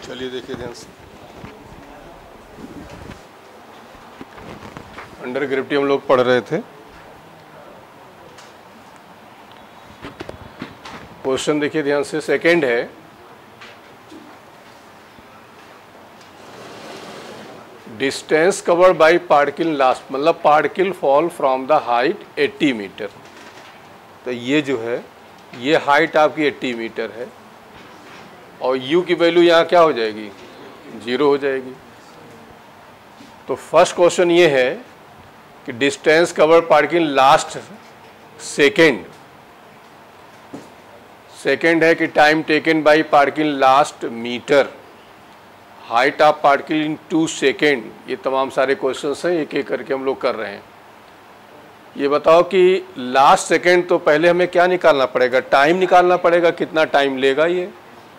चलिए देखिए ध्यान से। अंडर ग्रेविटी हम लोग पढ़ रहे थे। क्वेश्चन देखिए ध्यान से। सेकंड है, distance covered by particle last, मतलब particle fall from the height 80 metre. तो ये जो है ये हाइट आपकी 80 मीटर है और u की वैल्यू यहाँ क्या हो जाएगी, 0 हो जाएगी। तो फर्स्ट क्वेश्चन ये है कि distance covered particle last second है कि time taken by particle last metre, height of particle in 2 second. ये तमाम सारे क्वेश्चंस हैं, एक एक करके हम लोग कर रहे हैं। ये बताओ कि लास्ट सेकेंड, तो पहले हमें क्या निकालना पड़ेगा, टाइम निकालना पड़ेगा, कितना टाइम लेगा ये।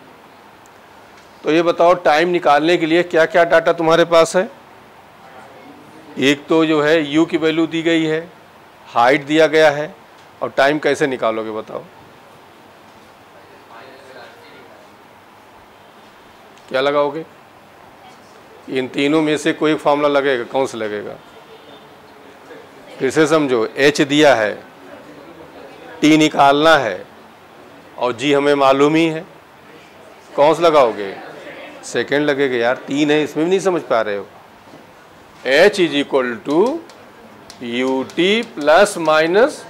तो ये बताओ टाइम निकालने के लिए क्या क्या डाटा तुम्हारे पास है। एक तो जो है u की वैल्यू दी गई है, हाइट दिया गया है, और टाइम कैसे निकालोगे बताओ। क्या लगाओगे, इन तीनों में से कोई फॉर्मूला लगेगा, कौन सा लगेगा। फिर से समझो, h दिया है, t निकालना है और g हमें मालूम ही है, कौन सा लगाओगे, सेकेंड लगेगा यार, 3 है, इसमें भी नहीं समझ पा रहे हो। h is equal to U T plus minus,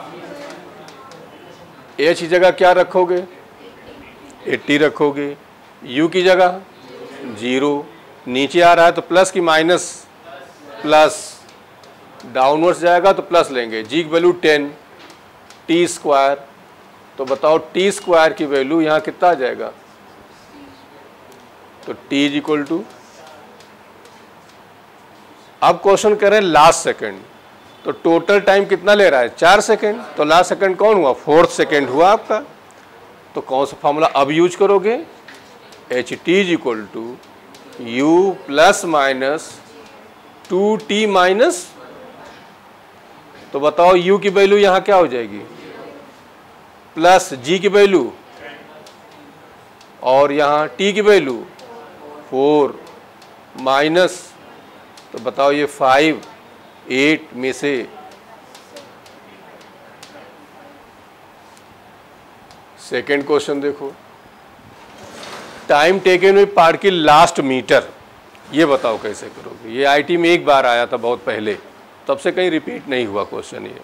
h की जगह क्या रखोगे, 80 रखोगे, u की जगह 0, नीचे आ रहा है तो प्लस की माइनस, प्लस डाउनवर्ड्स जाएगा तो प्लस लेंगे, g की वैल्यू 10, t स्क्वायर। तो बताओ t स्क्वायर की वैल्यू यहाँ कितना आ जाएगा, तो t इज इक्वल टू, अब क्वेश्चन कर रहे हैं लास्ट सेकंड, तो टोटल टाइम कितना ले रहा है, 4 सेकंड। तो लास्ट सेकंड कौन हुआ, 4th सेकंड हुआ आपका। तो कौन सा फॉर्मूला अब यूज करोगे, h t is equal to u plus minus 2t minus, तो बताओ u की वैल्यू यहाँ क्या हो जाएगी, प्लस g की वैल्यू, और यहाँ t की वैल्यू 4 माइनस, तो बताओ ये 5, 8 में से सेकेंड क्वेश्चन देखो, time taken with particle last metre. ये बताओ कैसे करोगे। ये आईटी में एक बार आया था बहुत पहले, तब से कहीं रिपीट नहीं हुआ क्वेश्चन। ये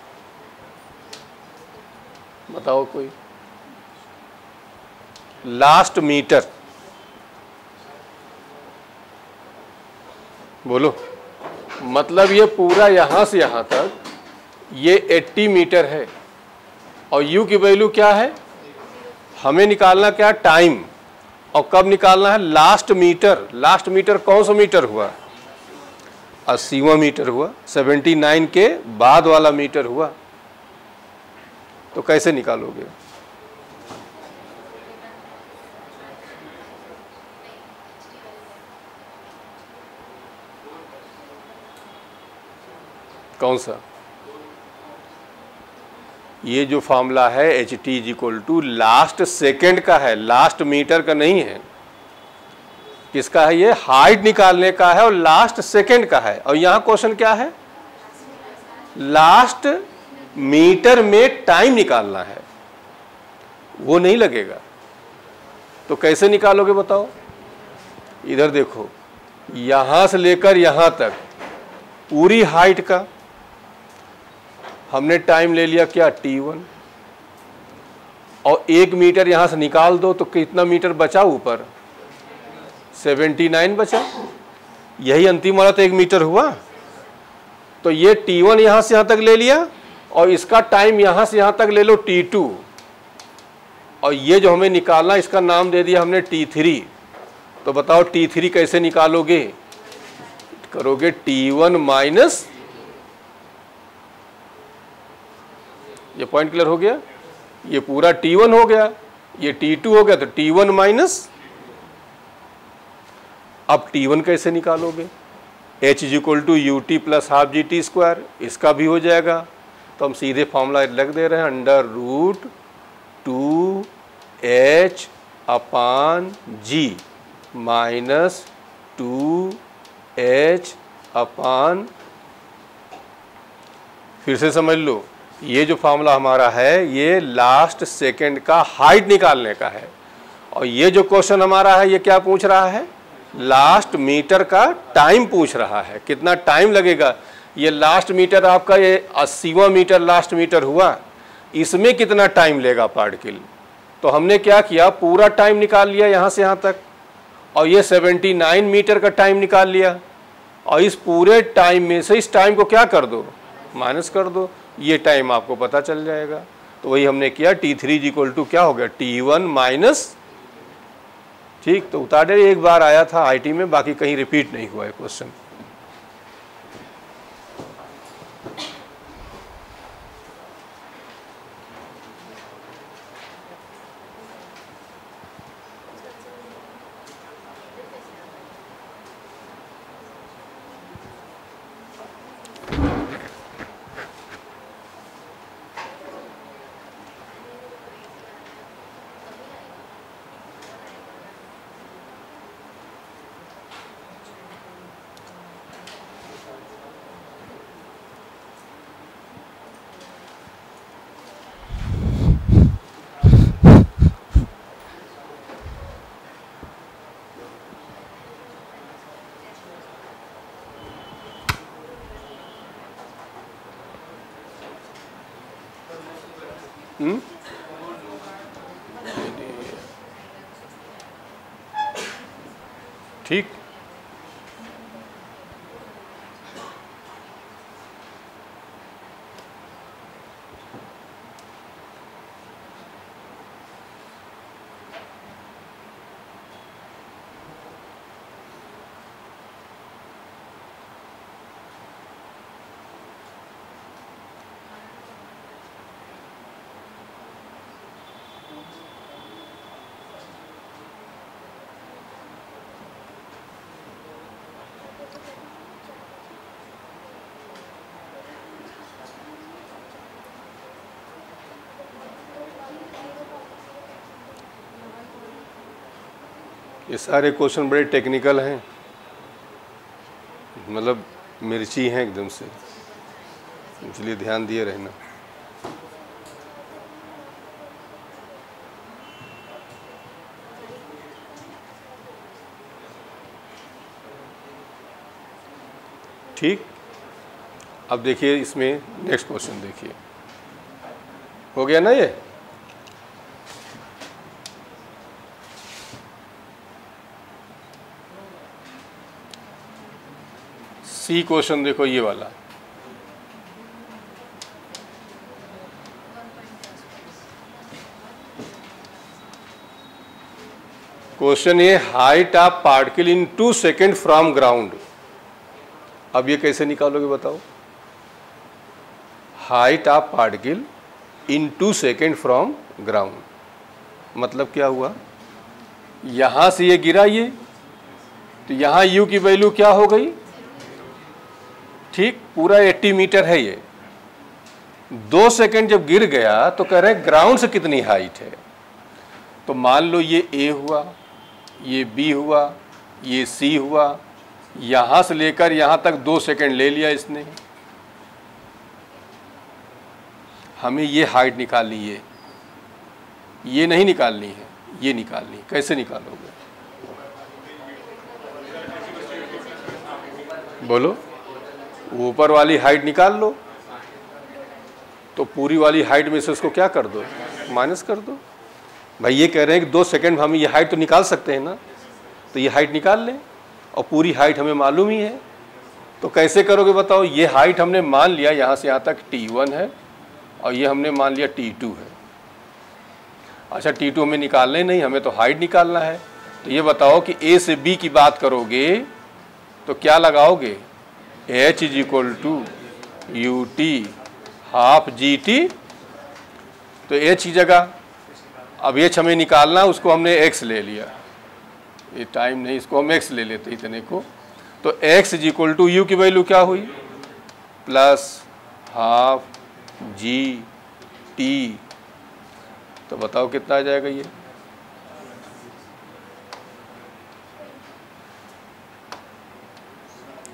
बताओ कोई, लास्ट मीटर बोलो। मतलब ये पूरा यहाँ से यहाँ तक ये 80 मीटर है और u की वैल्यू क्या है, हमें निकालना क्या, टाइम, और कब निकालना है, लास्ट मीटर। लास्ट मीटर कौन सा मीटर हुआ, 80वां मीटर हुआ, 79 के बाद वाला मीटर हुआ। तो कैसे निकालोगे, कौन सा, ये जो फॉर्मूला है h t is equal to last second का है, लास्ट मीटर का नहीं है। किसका है, ये हाइट निकालने का है और लास्ट सेकेंड का है। और यहां क्वेश्चन क्या है, लास्ट मीटर में टाइम निकालना है, वो नहीं लगेगा। तो कैसे निकालोगे बताओ। इधर देखो, यहां से लेकर यहां तक पूरी हाइट का हमने टाइम ले लिया क्या, t1, और 1 मीटर यहां से निकाल दो तो कितना मीटर बचा ऊपर, 79 बचा। यही अंतिम वाला तो 1 मीटर हुआ। तो ये t1 यहां से यहां तक ले लिया और इसका टाइम यहां से यहां तक ले लो t2, और ये जो हमें निकालना इसका नाम दे दिया हमने t3। तो बताओ t3 कैसे निकालोगे, करोगे t1 माइनस, ये पॉइंट क्लियर हो गया, ये पूरा t1 हो गया, ये t2 हो गया, तो t1 माइनस। अब t1 कैसे निकालोगे, h is equal to U T plus half G T square, इसका भी हो जाएगा। तो हम सीधे फॉर्मूला लग दे रहे हैं, under root 2h/g। Minus 2h अपान, फिर से समझ लो, ये जो फार्मूला हमारा है ये लास्ट सेकंड का हाइट निकालने का है, और ये जो क्वेश्चन हमारा है ये क्या पूछ रहा है, लास्ट मीटर का टाइम पूछ रहा है, कितना टाइम लगेगा। ये लास्ट मीटर आपका ये 80वां मीटर लास्ट मीटर हुआ, इसमें कितना टाइम लेगा पार्टिकल। तो हमने क्या किया, पूरा टाइम निकाल लिया यहाँ से यहाँ तक, और ये 79 मीटर का टाइम निकाल लिया, और इस पूरे टाइम में से इस टाइम को क्या कर दो, माइनस कर दो, ये टाइम आपको पता चल जाएगा। तो वही हमने किया, T3 = क्या हो गया, T1 माइनस, ठीक। तो उतारे एक बार आया था आईटी में, बाकी कहीं रिपीट नहीं हुआ है क्वेश्चन। ठीक। ये सारे क्वेश्चन बड़े टेक्निकल हैं, मतलब मिर्ची हैं एकदम से, इसलिए ध्यान दिए रहना। ठीक। अब देखिए इसमें नेक्स्ट क्वेश्चन देखिए, हो गया ना ये। सी क्वेश्चन देखो ये वाला, क्वेश्चन ये, height of particle in 2 second from ground. अब ये कैसे निकालोगे बताओ, height of particle in 2 second from ground, मतलब क्या हुआ, यहां से ये गिरा ये, तो यहां u की वैल्यू क्या हो गई, ठीक, पूरा 80 मीटर है ये। 2 सेकेंड जब गिर गया तो कह रहे हैं ग्राउंड से कितनी हाइट है। तो मान लो ये A हुआ, ये B हुआ, ये C हुआ, यहां से लेकर यहां तक 2 सेकेंड ले लिया इसने। हमें ये हाइट निकालनी है, ये नहीं निकालनी है, ये निकालनी है। कैसे निकालोगे बोलो, ऊपर वाली हाइट निकाल लो, तो पूरी वाली हाइट में से उसको क्या कर दो, माइनस कर दो। भाई ये कह रहे हैं कि 2 सेकेंड में हम ये हाइट तो निकाल सकते हैं ना, तो ये हाइट निकाल लें, और पूरी हाइट हमें मालूम ही है। तो कैसे करोगे बताओ, ये हाइट हमने मान लिया यहाँ से यहाँ तक T1 है, और ये हमने मान लिया T2 है। अच्छा, T2 हमें निकालना ही नहीं, हमें तो हाइट निकालना है। तो ये बताओ कि A से B की बात करोगे तो क्या लगाओगे, H = UT हाफ GT। तो H की जगह अब H हमें निकालना, उसको हमने X ले लिया, ये टाइम नहीं, इसको हम X ले लेते इतने को। तो X = U की वैल्यू क्या हुई, प्लस हाफ GT। तो बताओ कितना आ जाएगा ये,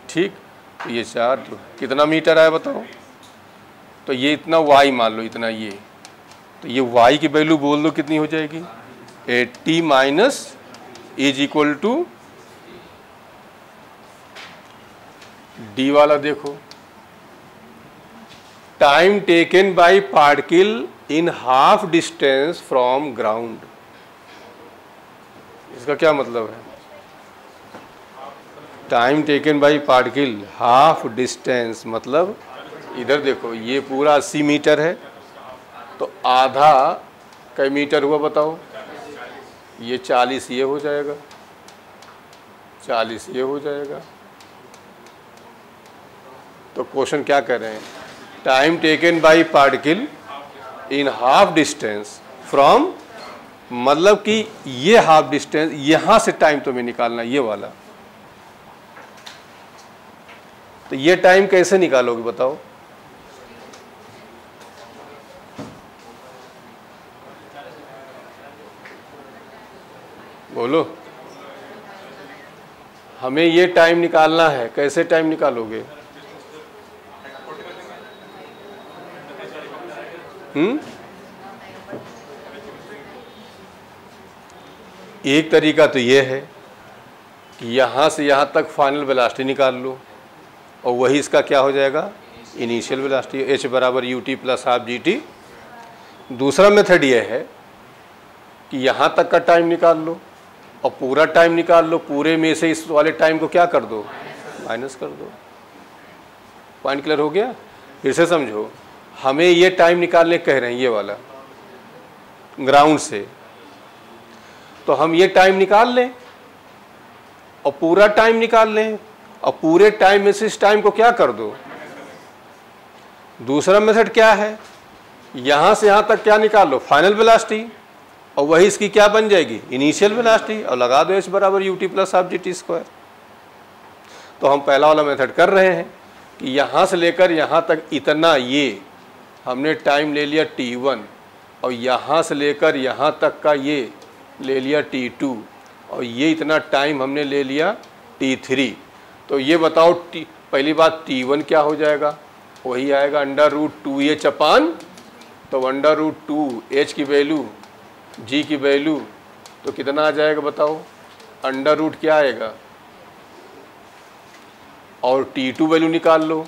ठीक, तो ये 4 कितना मीटर आया बताओ। तो ये इतना y मान लो, इतना ये, तो ये y की वैल्यू बोल दो कितनी हो जाएगी, 80 minus is equal to d वाला देखो, time taken by particle in half distance from ground. इसका क्या मतलब है, time taken by particle half distance, मतलब इधर देखो ये पूरा 80 मीटर है, तो आधा कई मीटर हुआ बताओ, ये 40 ये हो जाएगा, 40 ये हो जाएगा। तो क्वेश्चन क्या कह रहे हैं, time taken by particle in half distance from, मतलब कि ये हाफ डिस्टेंस, यहां से टाइम तुम्हें निकालना, ये वाला। तो ये टाइम कैसे निकालोगे बताओ, बोलो, हमें ये टाइम निकालना है, कैसे टाइम निकालोगे? एक तरीका तो ये है कि यहाँ से यहाँ तक फाइनल वेलोसिटी निकाल लो, और वही इसका क्या हो जाएगा, इनिशियल वेलोसिटी, h बराबर यू टी प्लस हाफ जी टी। दूसरा मेथड ये है कि यहाँ तक का टाइम निकाल लो और पूरा टाइम निकाल लो, पूरे में से इस वाले टाइम को क्या कर दो, माइनस कर दो। पॉइंट क्लियर हो गया? फिर से समझो, हमें ये टाइम निकालने कह रहे हैं, ये वाला ग्राउंड से, तो हम ये टाइम निकाल लें और पूरा टाइम निकाल लें, और पूरे टाइम में से इस टाइम को क्या कर दो। दूसरा मेथड क्या है, यहां से यहां तक क्या निकाल लो, फाइनल वेलोसिटी, और वही इसकी क्या बन जाएगी, इनिशियल वेलोसिटी, और लगा दो h बराबर U T plus half G T square. तो हम पहला वाला मेथड कर रहे हैं कि यहां से लेकर यहां तक इतना, ये हमने टाइम ले लिया t1, और यहां से लेकर यहां तक का ये ले लिया t2, और ये इतना टाइम हमने ले लिया t3। तो ये बताओ पहली बात t1 क्या हो जाएगा, वही आएगा √2h अपान, तो √2h की वैल्यू, g की वैल्यू, तो कितना आ जाएगा बताओ, अंडर क्या आएगा, और t2 वैल्यू निकाल लो,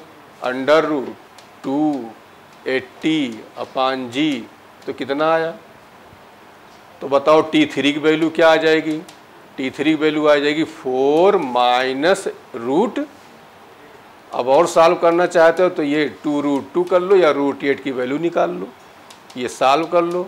√280 अपान g, तो कितना आया। तो बताओ t3 की वैल्यू क्या आ जाएगी, t3 की वैल्यू आ जाएगी 4 माइनस रूट, अब और सॉल्व करना चाहते हो तो ये 2√2 कर लो या √8 की वैल्यू निकाल लो, ये सॉल्व कर लो,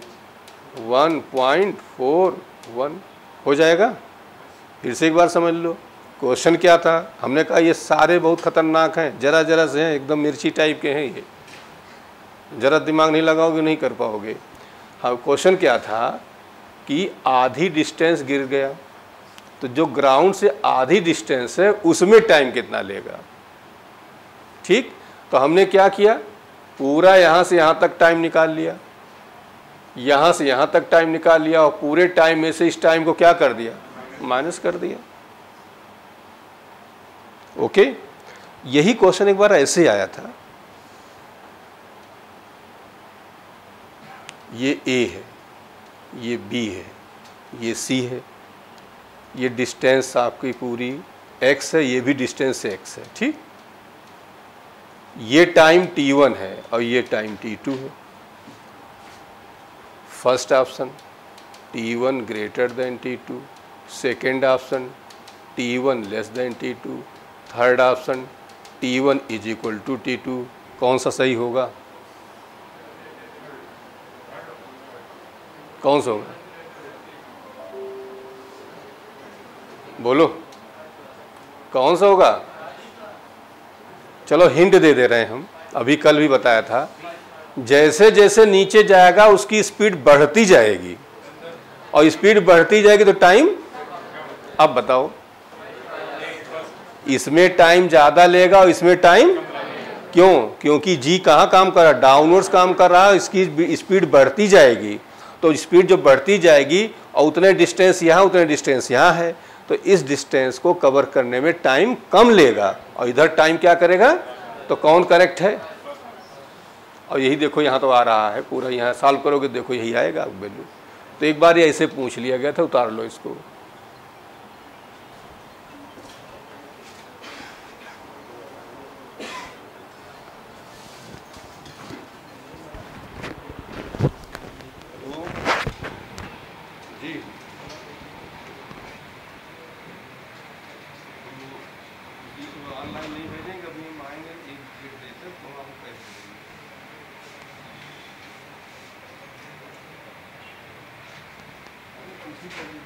1.41 हो जाएगा। फिर से एक बार समझ लो क्वेश्चन क्या था, हमने कहा ये सारे बहुत खतरनाक हैं, जरा जरा से हैं, एकदम मिर्ची टाइप के हैं, ये जरा दिमाग नहीं लगाओगे नहीं कर पाओगे। हाँ, क्वेश्चन क्या था कि आधी डिस्टेंस गिर गया, तो जो ग्राउंड से आधी डिस्टेंस है उसमें टाइम कितना लेगा। ठीक, तो हमने क्या किया, पूरा यहाँ से यहाँ तक टाइम निकाल लिया, यहाँ से यहाँ तक टाइम निकाल लिया, और पूरे टाइम में से इस टाइम को क्या कर दिया, माइनस कर दिया। ओके, यही क्वेश्चन एक बार ऐसे आया था, ये A है, ये B है, ये C है, ये डिस्टेंस आपकी पूरी x है, ये भी डिस्टेंस x है। ठीक, ये टाइम t1 है और ये टाइम t2 है। First option t1 greater than t2, second option t1 less than t2, third option t1 is equal to t2। कौन सा सही होगा, कौन सा होगा, बोलो कौन सा होगा। चलो हिंट दे दे रहे हैं हम, अभी कल भी बताया था, जैसे जैसे नीचे जाएगा उसकी स्पीड बढ़ती जाएगी, और स्पीड बढ़ती जाएगी तो टाइम, अब बताओ इसमें टाइम ज़्यादा लेगा और इसमें टाइम क्यों, क्योंकि जी कहाँ काम कर रहा है, डाउनवर्ड्स काम कर रहा है, इसकी स्पीड बढ़ती जाएगी, तो स्पीड जो बढ़ती जाएगी और उतने डिस्टेंस यहाँ उतने डिस्टेंस यहाँ है, तो इस डिस्टेंस को कवर करने में टाइम कम लेगा, और इधर टाइम क्या करेगा, तो कौन करेक्ट है। और यही देखो यहाँ तो आ रहा है पूरा, यहाँ सॉल्व करोगे देखो यही आएगा वैल्यू। तो एक बार ये ऐसे पूछ लिया गया था, उतार लो इसको। ऑनलाइन नहीं भेजेंगे, अभी हम आएंगे एक डेट देते तो हम आपको पैसे देंगे।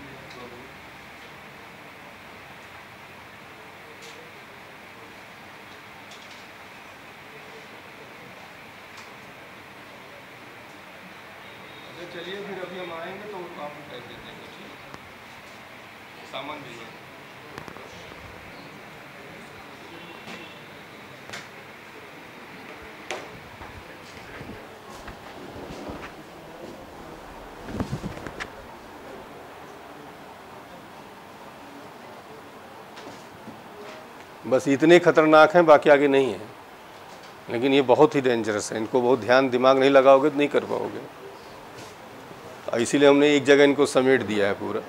चलिए फिर अभी हम आएंगे तो आपको पैसे देंगे, ठीक, सामान दीजिए। बस इतने खतरनाक हैं, बाकी आगे नहीं है, लेकिन ये बहुत ही डेंजरस है। इनको बहुत ध्यान दिमाग नहीं लगाओगे तो नहीं कर पाओगे। इसीलिए हमने एक जगह इनको समेट दिया है पूरा।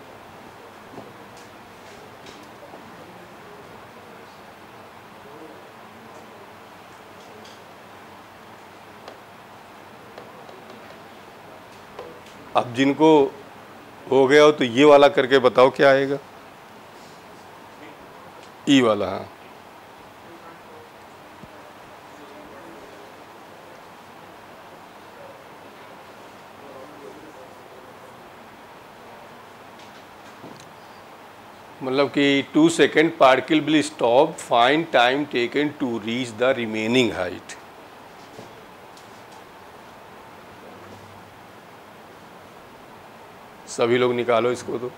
अब जिनको हो गया हो तो ये वाला करके बताओ क्या आएगा, ई वाला। हाँ, मतलब कि 2 second particle will stop, find time taken to reach the remaining height. सभी लोग निकालो इसको। तो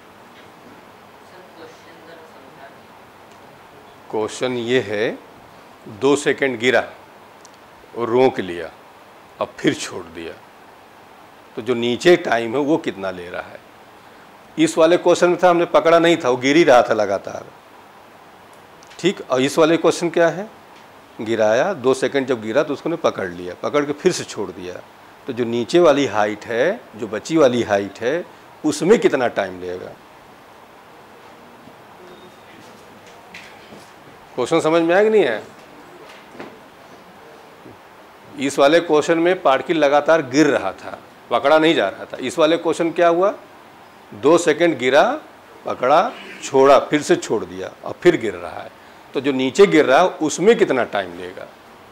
क्वेश्चन ये है, 2 सेकेंड गिरा और रोक लिया, अब फिर छोड़ दिया, तो जो नीचे टाइम है वो कितना ले रहा है। इस वाले क्वेश्चन में था हमने पकड़ा नहीं था, वो गिर ही रहा था लगातार, ठीक। और इस वाले क्वेश्चन क्या है, गिराया, 2 सेकेंड जब गिरा तो उसको पकड़ लिया, पकड़ के फिर से छोड़ दिया, तो जो नीचे वाली हाइट है, जो बची वाली हाइट है, उसमें कितना टाइम लेगा। क्वेश्चन समझ में आया कि नहीं है। इस वाले क्वेश्चन में पार्टिकल लगातार गिर रहा था, पकड़ा नहीं जा रहा था। इस वाले क्वेश्चन क्या हुआ, 2 सेकेंड गिरा, पकड़ा, छोड़ा, फिर से छोड़ दिया और फिर गिर रहा है, तो जो नीचे गिर रहा है उसमें कितना टाइम लेगा।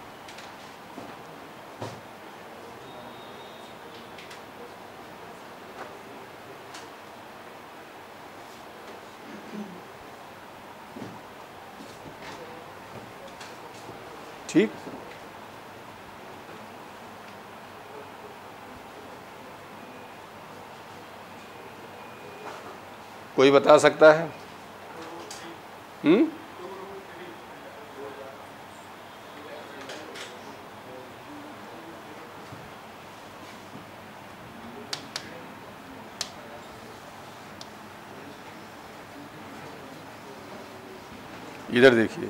ठीक, कोई बता सकता है। इधर देखिए,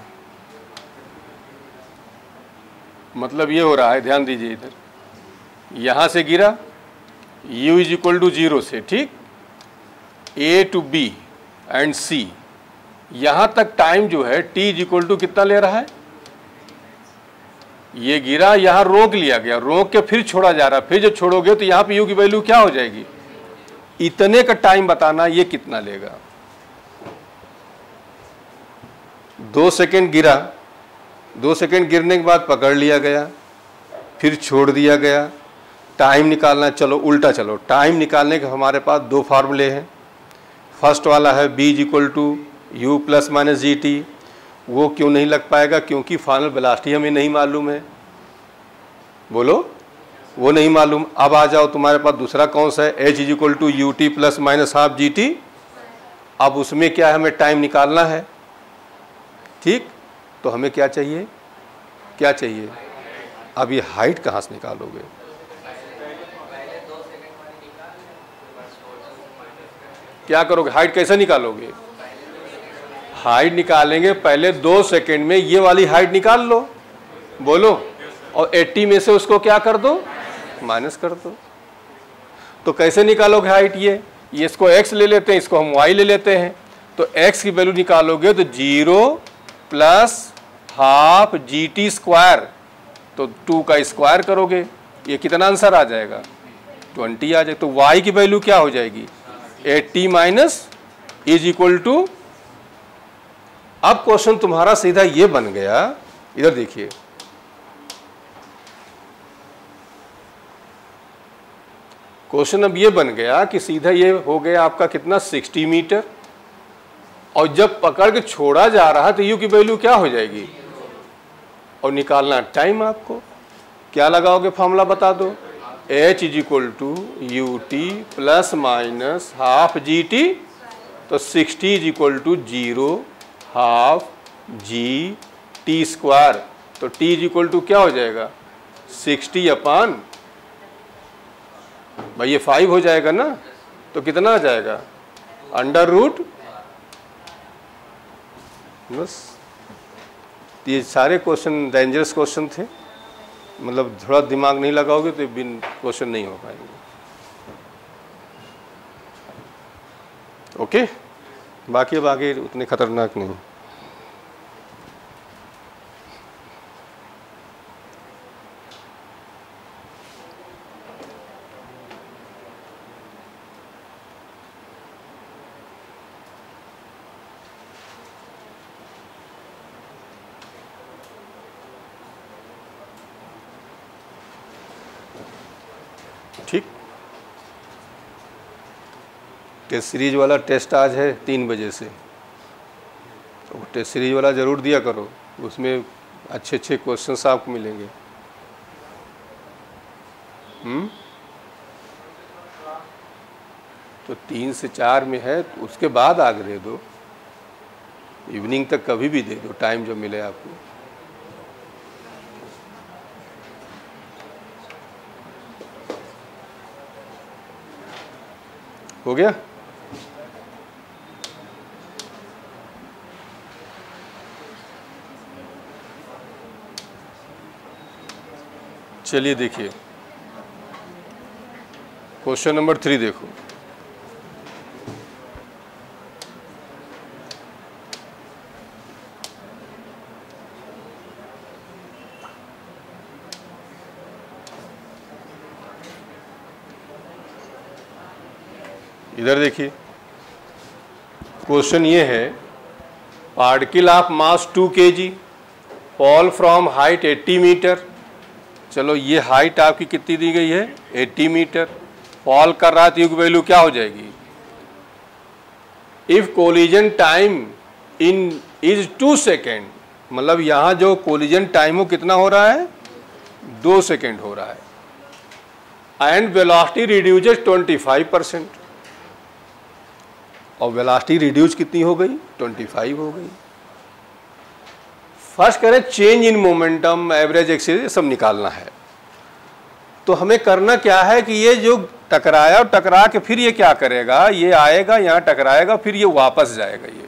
मतलब ये हो रहा है, ध्यान दीजिए इधर, यहां से गिरा u इज इक्वल टू 0 से, ठीक, A to B and C, यहां तक टाइम जो है t इज इक्वल टू कितना ले रहा है, ये गिरा, यहां रोक लिया गया, रोक के फिर छोड़ा जा रहा, फिर जब छोड़ोगे तो यहां पे u की वैल्यू क्या हो जाएगी, इतने का टाइम बताना ये कितना लेगा। 2 सेकेंड गिरा, 2 सेकेंड गिरने के बाद पकड़ लिया गया, फिर छोड़ दिया गया, टाइम निकालना, चलो उल्टा चलो, टाइम निकालने के हमारे पास 2 फार्मूले हैं। फर्स्ट वाला है b is equal to u plus minus g t, वो क्यों नहीं लग पाएगा, क्योंकि फाइनल वेलोसिटी हमें नहीं मालूम है, बोलो, वो नहीं मालूम। अब आ जाओ, तुम्हारे पास दूसरा कौन सा है, h is equal to U T plus minus half G T, अब उसमें क्या है, हमें टाइम निकालना है, ठीक। तो हमें क्या चाहिए, क्या चाहिए, अब ये हाइट कहाँ से निकालोगे, क्या करोगे, हाइट कैसे निकालोगे, हाइट निकालेंगे, पहले 2 सेकेंड में ये वाली हाइट निकाल लो, बोलो, और 80 में से उसको क्या कर दो, माइनस कर दो। तो कैसे निकालोगे हाइट? ये इसको x ले लेते हैं, इसको हम y ले लेते हैं। तो x की वैल्यू निकालोगे तो 0 प्लस हाफ GT स्क्वायर, तो 2 का स्क्वायर करोगे, ये कितना आंसर आ जाएगा? 20 आ जाएगा। तो y की वैल्यू क्या हो जाएगी? 80 माइनस इज इक्वल टू, अब क्वेश्चन तुम्हारा सीधा ये बन गया, इधर देखिए, क्वेश्चन अब ये बन गया कि सीधा ये हो गया आपका कितना, 60 मीटर, और जब पकड़ के छोड़ा जा रहा है तो यू की वैल्यू क्या हो जाएगी, और निकालना टाइम। आपको क्या लगाओगे, फॉर्मूला बता दो, h is equal to U T plus minus half G T, तो 60 is equal to 0 half G T square, तो t इज इक्वल टू क्या हो जाएगा, 60 अपॉन, भाई ये 5 हो जाएगा ना, तो कितना आ जाएगा, अंडर रूट। बस ये सारे क्वेश्चन डेंजरस क्वेश्चन थे, मतलब थोड़ा दिमाग नहीं लगाओगे तो बिन क्वेश्चन नहीं हो पाएंगे। ओके, बाकी अब आगे उतने खतरनाक नहीं। ठीक, टेस्ट सीरीज वाला टेस्ट आज है 3 बजे से, तो टेस्ट सीरीज वाला ज़रूर दिया करो, उसमें अच्छे अच्छे क्वेश्चंस आपको मिलेंगे। तो 3 से 4 में है, तो उसके बाद आगे दे दो, इवनिंग तक कभी भी दे दो, टाइम जो मिले आपको। हो गया? चलिए देखिए, क्वेश्चन नंबर 3 देखो, इधर देखिए, क्वेश्चन ये है, particle of mass 2 kg fall from height 80 metre. चलो ये हाइट आपकी कितनी दी गई है, 80 मीटर, फॉल कर रहा है, तो यू की वैल्यू क्या हो जाएगी, if collision time in is 2 second, मतलब यहाँ जो कोलिजन टाइम हो कितना हो रहा है, 2 सेकेंड हो रहा है, एंड वेलोसिटी रिड्यूसेस 25%, और वेलोसिटी रिड्यूस कितनी हो गई, 25 हो गई। फर्स्ट करें change in momentum, average acceleration, सब निकालना है। तो हमें करना क्या है कि ये जो टकराया और टकरा के फिर ये क्या करेगा, ये आएगा यहाँ टकराएगा, फिर ये वापस जाएगा ये,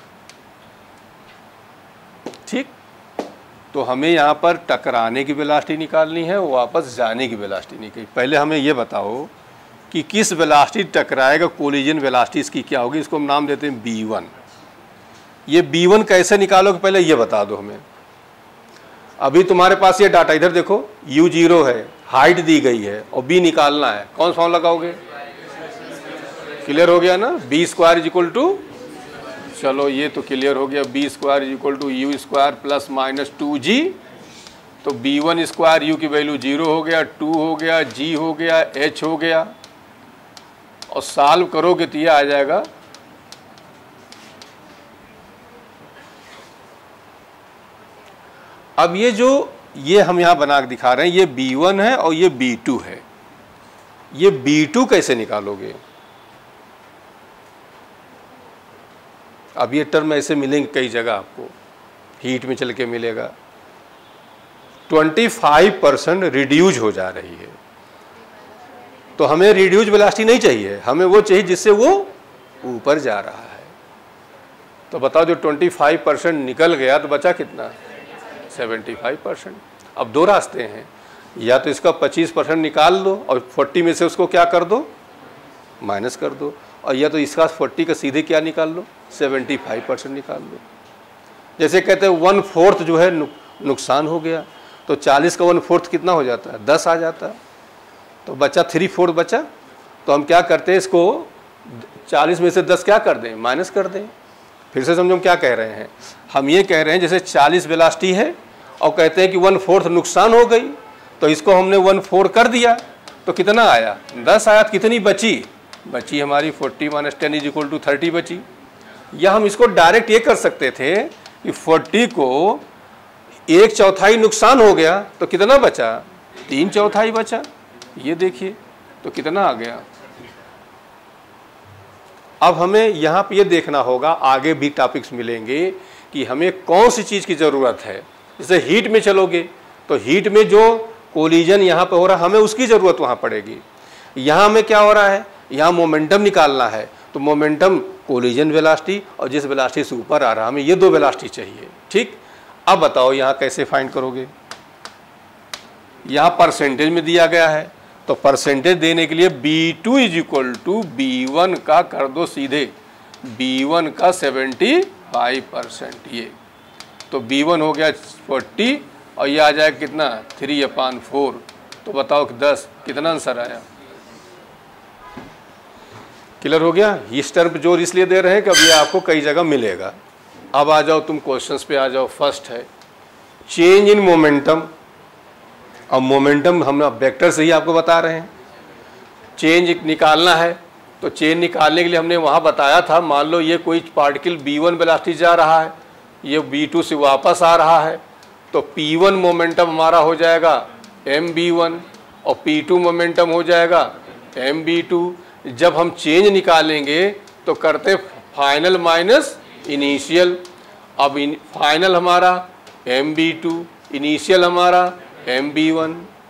ठीक। तो हमें यहाँ पर टकराने की वेलोसिटी निकालनी है, वापस जाने की वेलोसिटी निकालनी। पहले हमें ये बताओ कि किस वेलोसिटी टकराएगा, कोलिजन वेलोसिटी इसकी क्या होगी, इसको हम नाम देते हैं B1। ये B1 कैसे निकालोगे, पहले ये बता दो हमें। अभी तुम्हारे पास ये डाटा, इधर देखो, U0 है, हाइट दी गई है, और B निकालना है, कौन सा फॉर्मूला लगाओगे, क्लियर हो गया ना, B square is equal to, चलो ये तो क्लियर हो गया, B square is equal to U square plus minus 2G, तो B1 स्क्वायर U की वैल्यू 0 हो गया, 2 हो गया, G हो गया, H हो गया, और सॉल्व करोगे तो ये आ जाएगा, अब ये हम यहाँ बना के दिखा रहे हैं, ये B1 है और ये B2 है, ये B2 कैसे निकालोगे। अब ये टर्म ऐसे मिलेंगे कई जगह आपको, हीट में चल के मिलेगा, 25% रिड्यूज हो जा रही है। तो हमें रिड्यूज वेलोसिटी नहीं चाहिए, हमें वो चाहिए जिससे वो ऊपर जा रहा है। तो बताओ जो 25% निकल गया तो बचा कितना? 75%। अब दो रास्ते हैं, या तो इसका 25% निकाल दो और 40 में से उसको क्या कर दो? माइनस कर दो, और या तो इसका 40 का सीधे क्या निकाल लो? 75% निकाल लो। जैसे कहते हैं 1/4 जो है नुकसान हो गया, तो 40 का 1/4 कितना हो जाता है? 10 आ जाता है, तो बचा 3/4 बचा। तो हम क्या करते हैं, इसको 40 में से 10 क्या कर दें? माइनस कर दें। फिर से समझो हम क्या कह रहे हैं। हम ये कह रहे हैं जैसे 40 वेलोसिटी है और कहते हैं कि 1/4 नुकसान हो गई, तो इसको हमने 1/4 कर दिया तो कितना आया? 10 आया। कितनी बची? बची हमारी 40 - 10 = 30 बची। या हम इसको डायरेक्ट ये कर सकते थे कि 40 को 1/4 नुकसान हो गया तो कितना बचा? 3/4 बचा। ये देखिए तो कितना आ गया। अब हमें यहाँ पे ये देखना होगा, आगे भी टॉपिक्स मिलेंगे कि हमें कौन सी चीज़ की ज़रूरत है। जैसे हीट में चलोगे तो हीट में जो कोलिजन यहाँ पे हो रहा है हमें उसकी ज़रूरत वहाँ पड़ेगी। यहाँ हमें क्या हो रहा है? यहाँ मोमेंटम निकालना है, तो मोमेंटम कोलिजन वेलोसिटी और जिस वेलोसिटी से ऊपर आ रहा है हमें ये दो वेलोसिटी चाहिए। ठीक, अब बताओ यहाँ कैसे फाइंड करोगे? यहाँ परसेंटेज में दिया गया है, तो परसेंटेज देने के लिए B2 = B1 का कर दो सीधे, B1 का 75%। ये तो B1 हो गया 40 और ये आ जाएगा कितना? 3/4। तो बताओ कि 10 कितना आंसर आया? क्लियर हो गया? इस टर्म पे जोर इसलिए दे रहे हैं कि अब ये आपको कई जगह मिलेगा। अब आ जाओ तुम क्वेश्चंस पे आ जाओ। फर्स्ट है चेंज इन मोमेंटम। अब मोमेंटम हम वेक्टर से ही आपको बता रहे हैं, चेंज निकालना है। तो चेंज निकालने के लिए हमने वहाँ बताया था, मान लो ये कोई पार्टिकल B1 वेलोसिटी जा रहा है, ये B2 से वापस आ रहा है, तो P1 मोमेंटम हमारा हो जाएगा mB1 और P2 मोमेंटम हो जाएगा mB2। जब हम चेंज निकालेंगे तो करते फाइनल माइनस इनिशियल। अब फाइनल हमारा mB2, इनिशियल हमारा mB1।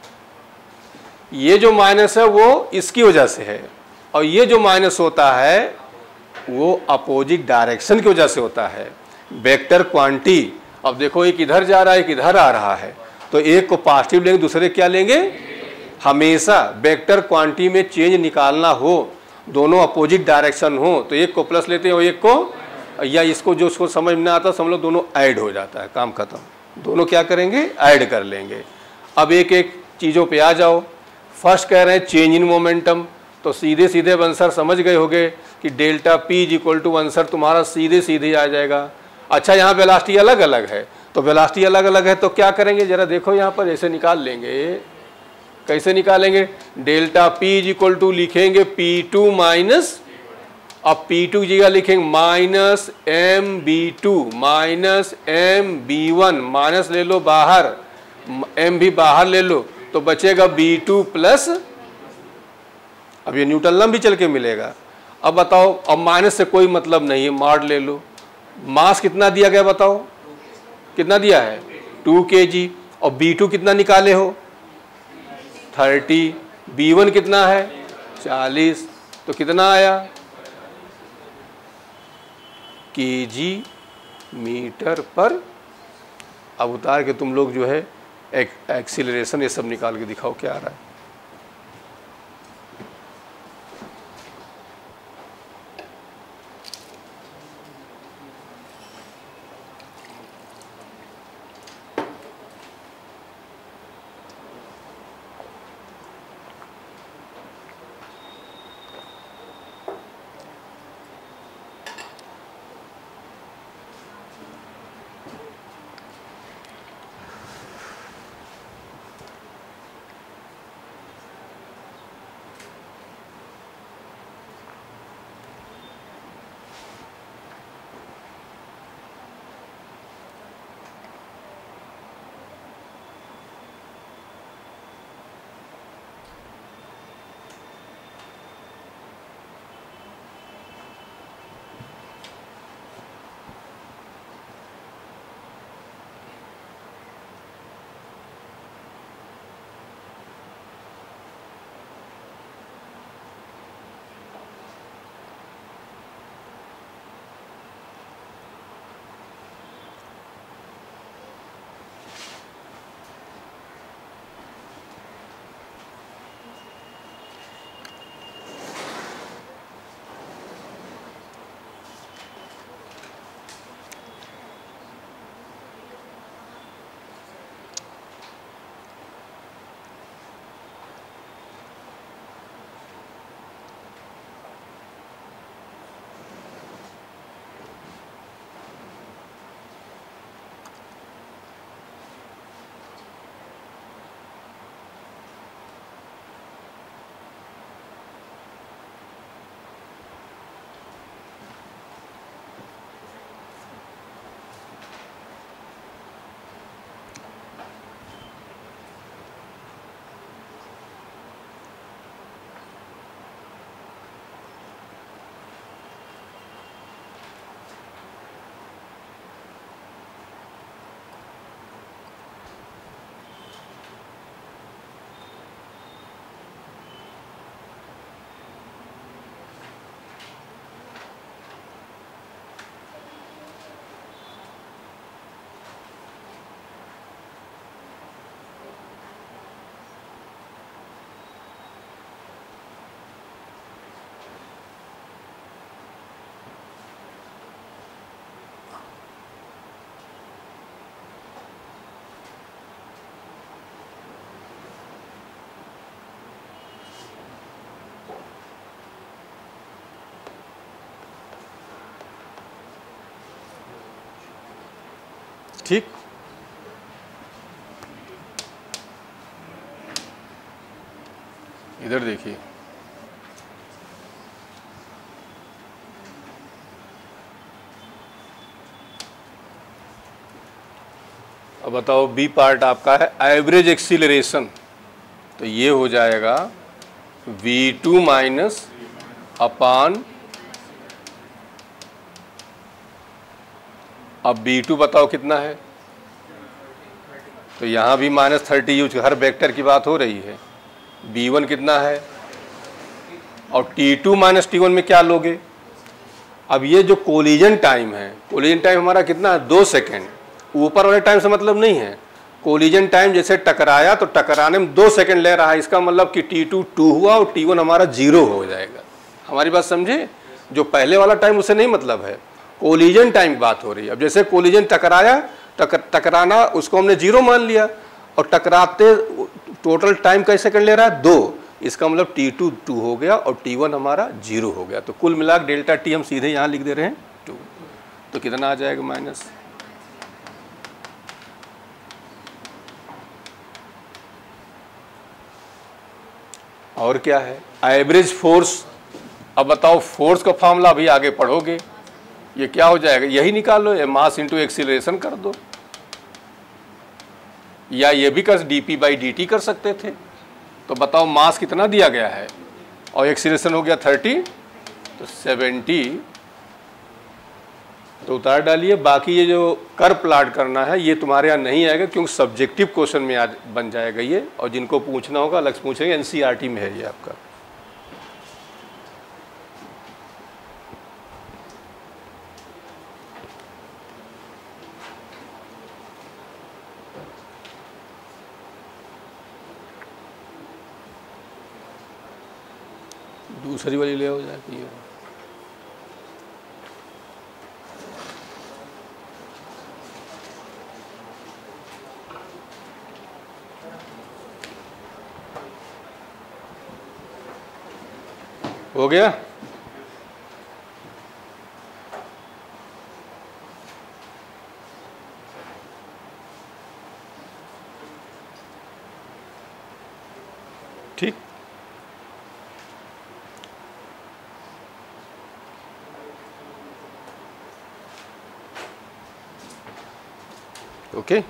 ये जो माइनस है वो इसकी वजह से है, और ये जो माइनस होता है वो अपोजिट डायरेक्शन की वजह से होता है। वेक्टर क्वांटिटी, अब देखो एक इधर जा रहा है एक इधर आ रहा है, तो एक को पॉजिटिव लेंगे दूसरे क्या लेंगे? हमेशा वेक्टर क्वांटिटी में चेंज निकालना हो, दोनों अपोजिट डायरेक्शन हो, तो एक को प्लस लेते हैं और एक को, या इसको जो उसको समझ में आता समझ लो दोनों ऐड हो जाता है, काम खत्म। दोनों क्या करेंगे? ऐड कर लेंगे। अब एक एक चीज़ों पे आ जाओ। फर्स्ट कह रहे हैं चेंज इन मोमेंटम, तो सीधे सीधे आंसर समझ गए होगे कि डेल्टा P = आंसर तुम्हारा सीधे सीधे आ जाएगा। अच्छा, यहाँ वेलोसिटी अलग अलग है, तो वेलोसिटी अलग अलग है तो क्या करेंगे? जरा देखो यहाँ पर ऐसे निकाल लेंगे। कैसे निकालेंगे? डेल्टा P = लिखेंगे P2 माइनस, अब P2 की जगह लिखेंगे minus mB2 minus mB1, minus ले लो बाहर, m भी बाहर ले लो, तो बचेगा B2 प्लस, अब ये न्यूटन लम भी चल के मिलेगा। अब बताओ, अब माइनस से कोई मतलब नहीं है, मॉड ले लो। मास कितना दिया गया बताओ? कितना दिया है? 2 kg। और B2 कितना निकाले हो? 30। B1 कितना है? 40। तो कितना आया? kg मीटर पर। अब उतार के तुम लोग जो है एक्सीलरेशन ये सब निकाल के दिखाओ क्या आ रहा है। ठीक। इधर देखिए, अब बताओ बी पार्ट आपका है एवरेज एक्सीलरेशन, तो ये हो जाएगा v2 माइनस अपान, अब b2 बताओ कितना है, तो यहाँ भी -30 यूज, हर वेक्टर की बात हो रही है। b1 कितना है, और t2 माइनस t1 में क्या लोगे। अब ये जो कोलिजन टाइम है, कोलिजन टाइम हमारा कितना है, 2 सेकेंड, ऊपर वाले टाइम से मतलब नहीं है। कोलिजन टाइम जैसे टकराया तो टकराने में 2 सेकेंड ले रहा है, इसका मतलब कि t2 2 हुआ और t1 हमारा 0 हो जाएगा। हमारी बात समझे, जो पहले वाला टाइम उससे नहीं मतलब है, कोलिजन टाइम की बात हो रही है। अब जैसे कोलिजन टकराया, टकराना उसको हमने 0 मान लिया, और टकराते टोटल टाइम कैसे सेकेंड ले रहा है, 2, इसका मतलब t2 2 हो गया और t1 हमारा 0 हो गया। तो कुल मिला डेल्टा टी हम सीधे यहाँ लिख दे रहे हैं 2, तो कितना आ जाएगा माइनस, और क्या है एवरेज फोर्स। अब बताओ फोर्स का फॉर्मूला अभी आगे पढ़ोगे, ये क्या हो जाएगा, यही निकाल लो, ये मास इंटू एक्सीलरेशन कर दो, या ये भी कर dp/dt कर सकते थे। तो बताओ मास कितना दिया गया है और एक्सीलरेशन हो गया 30, तो 70, तो उतार डालिए। बाकी ये जो कर प्लाट करना है ये तुम्हारे यहाँ नहीं आएगा, क्योंकि सब्जेक्टिव क्वेश्चन में आज बन जाएगा ये, और जिनको पूछना होगा अलग से पूछेंगे, एनसीईआरटी में है ये आपका। दूसरी वाली ले हो जाती है, हो गया। ठीक, ओके।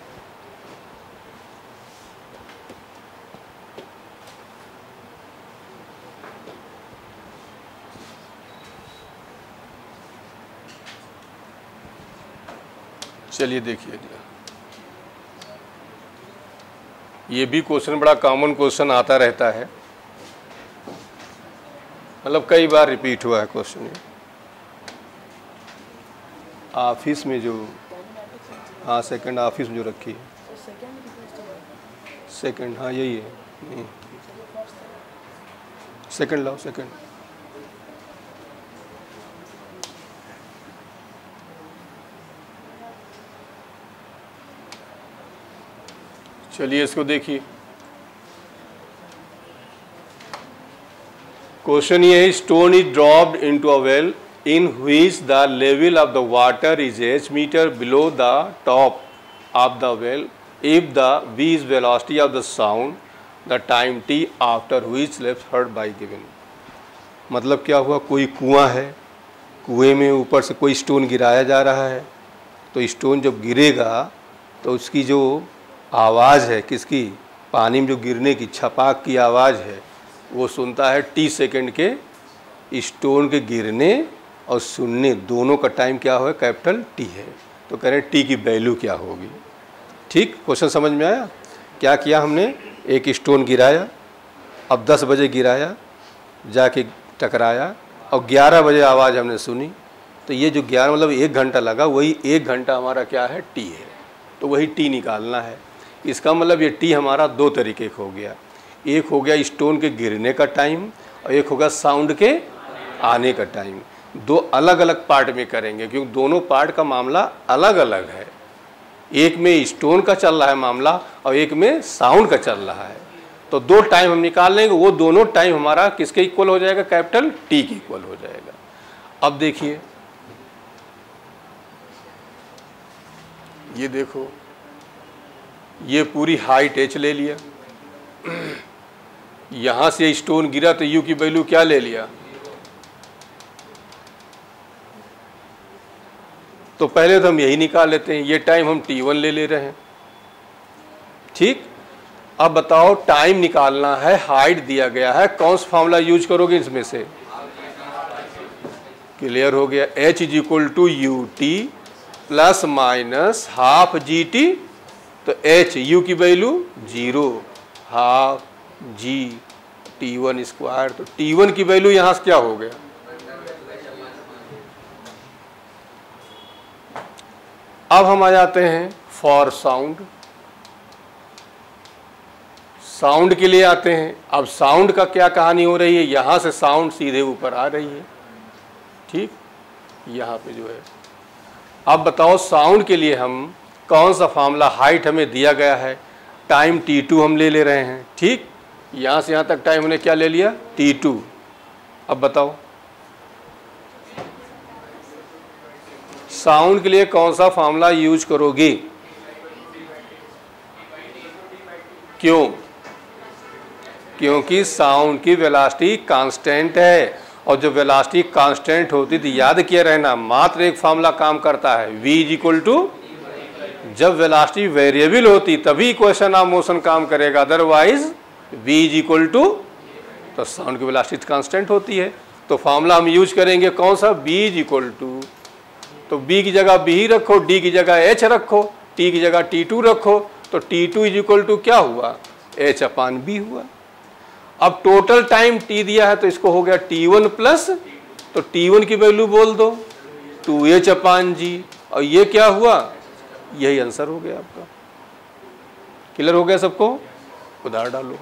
चलिए देखिए, ये भी क्वेश्चन बड़ा कॉमन क्वेश्चन आता रहता है, मतलब कई बार रिपीट हुआ है क्वेश्चन। ऑफिस में जो, हाँ सेकंड ऑफिस में जो रखी है, सेकंड, हाँ यही है, सेकंड लाओ, सेकंड। चलिए इसको देखिए, क्वेश्चन ये है, stone is dropped into a well in which the level of the water is h meter below the top of the well. If the v is velocity of the sound, the time t after which left heard by given. मतलब क्या हुआ, कोई कुआं है, कुएं में ऊपर से कोई स्टोन गिराया जा रहा है, तो स्टोन जब गिरेगा तो उसकी जो आवाज़ है, किसकी, पानी में जो गिरने की छपाक की आवाज़ है, वो सुनता है t सेकेंड के, स्टोन के गिरने और सुनने दोनों का टाइम क्या हो, कैपिटल टी है। तो कह रहे हैं टी की वैल्यू क्या होगी। ठीक, क्वेश्चन समझ में आया। क्या किया हमने, एक स्टोन गिराया, अब 10 बजे गिराया, जाके टकराया, और 11 बजे आवाज़ हमने सुनी, तो ये जो 11 मतलब 1 घंटा लगा, वही 1 घंटा हमारा क्या है, टी है। तो वही टी निकालना है। इसका मतलब ये टी हमारा 2 तरीके का हो गया, एक हो गया स्टोन के गिरने का टाइम, और एक होगा साउंड के आने का टाइम। 2 अलग अलग पार्ट में करेंगे, क्योंकि दोनों पार्ट का मामला अलग अलग है। एक में स्टोन का चल रहा है मामला और एक में साउंड का चल रहा है। तो 2 टाइम हम निकाल लेंगे, वो दोनों टाइम हमारा किसके इक्वल हो जाएगा, कैपिटल टी के इक्वल हो जाएगा। अब देखिए ये देखो, ये पूरी हाइट h ले लिया, यहाँ से स्टोन गिरा तो u की वैल्यू क्या ले लिया। तो पहले तो हम यही निकाल लेते हैं, ये टाइम हम t1 ले रहे हैं, ठीक। अब बताओ टाइम निकालना है, हाइट दिया गया है, कौन सा फॉर्मूला यूज करोगे इसमें से। क्लियर हो गया, h is equal to U T plus minus half G T. तो h u की value 0, half g t1 square. तो t1 की वैल्यू यहां से क्या हो गया, अब हम आ जाते हैं फॉर साउंड। साउंड के लिए आते हैं। अब साउंड का क्या कहानी हो रही है, यहां से साउंड सीधे ऊपर आ रही है, ठीक, यहाँ पे जो है। अब बताओ साउंड के लिए हम कौन सा फार्मूला, हाइट हमें दिया गया है, टाइम t2 हम ले रहे हैं, ठीक। यहाँ से यहाँ तक टाइम हमने क्या ले लिया, t2। अब बताओ साउंड के लिए कौन सा फार्मूला यूज करोगे। क्यों, क्योंकि साउंड की वेलोसिटी कांस्टेंट है, और जब वेलोसिटी कांस्टेंट होती तो याद किया रहना, मात्र एक फार्मूला काम करता है, v इज इक्वल टू। जब वेलोसिटी वेरिएबल होती तभी इक्वेशन ऑफ मोशन काम करेगा, otherwise v is equal to. तो साउंड की वेलोसिटी कांस्टेंट होती है, तो फार्मूला हम यूज करेंगे कौन सा, v इज इक्वल टू। तो b की जगह b ही रखो, d की जगह h रखो, t की जगह t2 रखो। तो t2 इज इक्वल टू क्या हुआ, h अपान b हुआ। अब टोटल टाइम t दिया है तो इसको हो गया t1 प्लस, तो t1 की वैल्यू बोल दो 2h अपान जी, और ये क्या हुआ, यही आंसर हो गया आपका। क्लियर हो गया सबको, उधार डालो।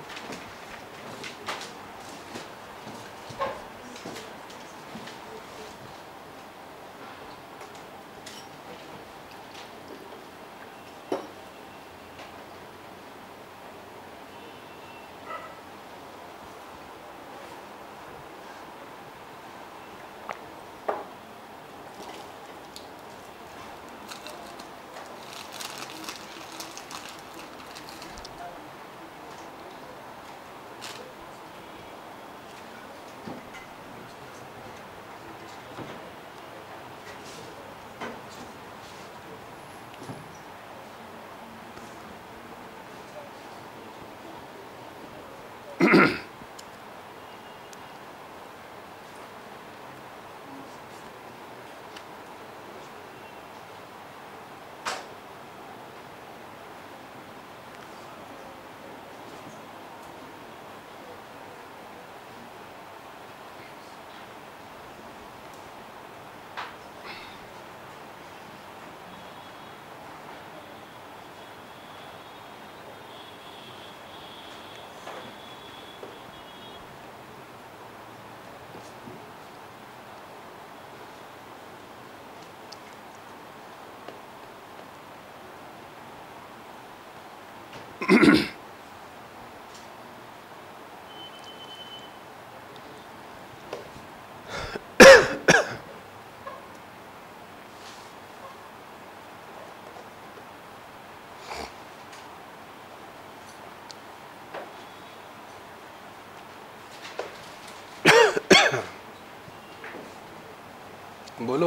बोलो,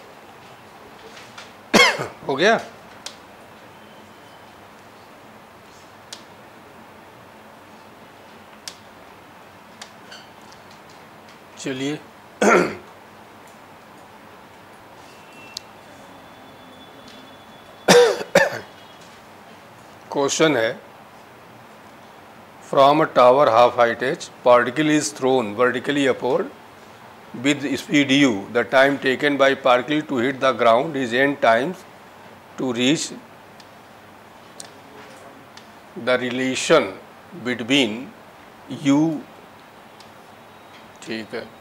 हो गया। चलिए क्वेश्चन है, from a tower half height h, particle is thrown vertically upward with speed u. The time taken by particle to hit the ground is n times to reach the relation between u, ठीक है।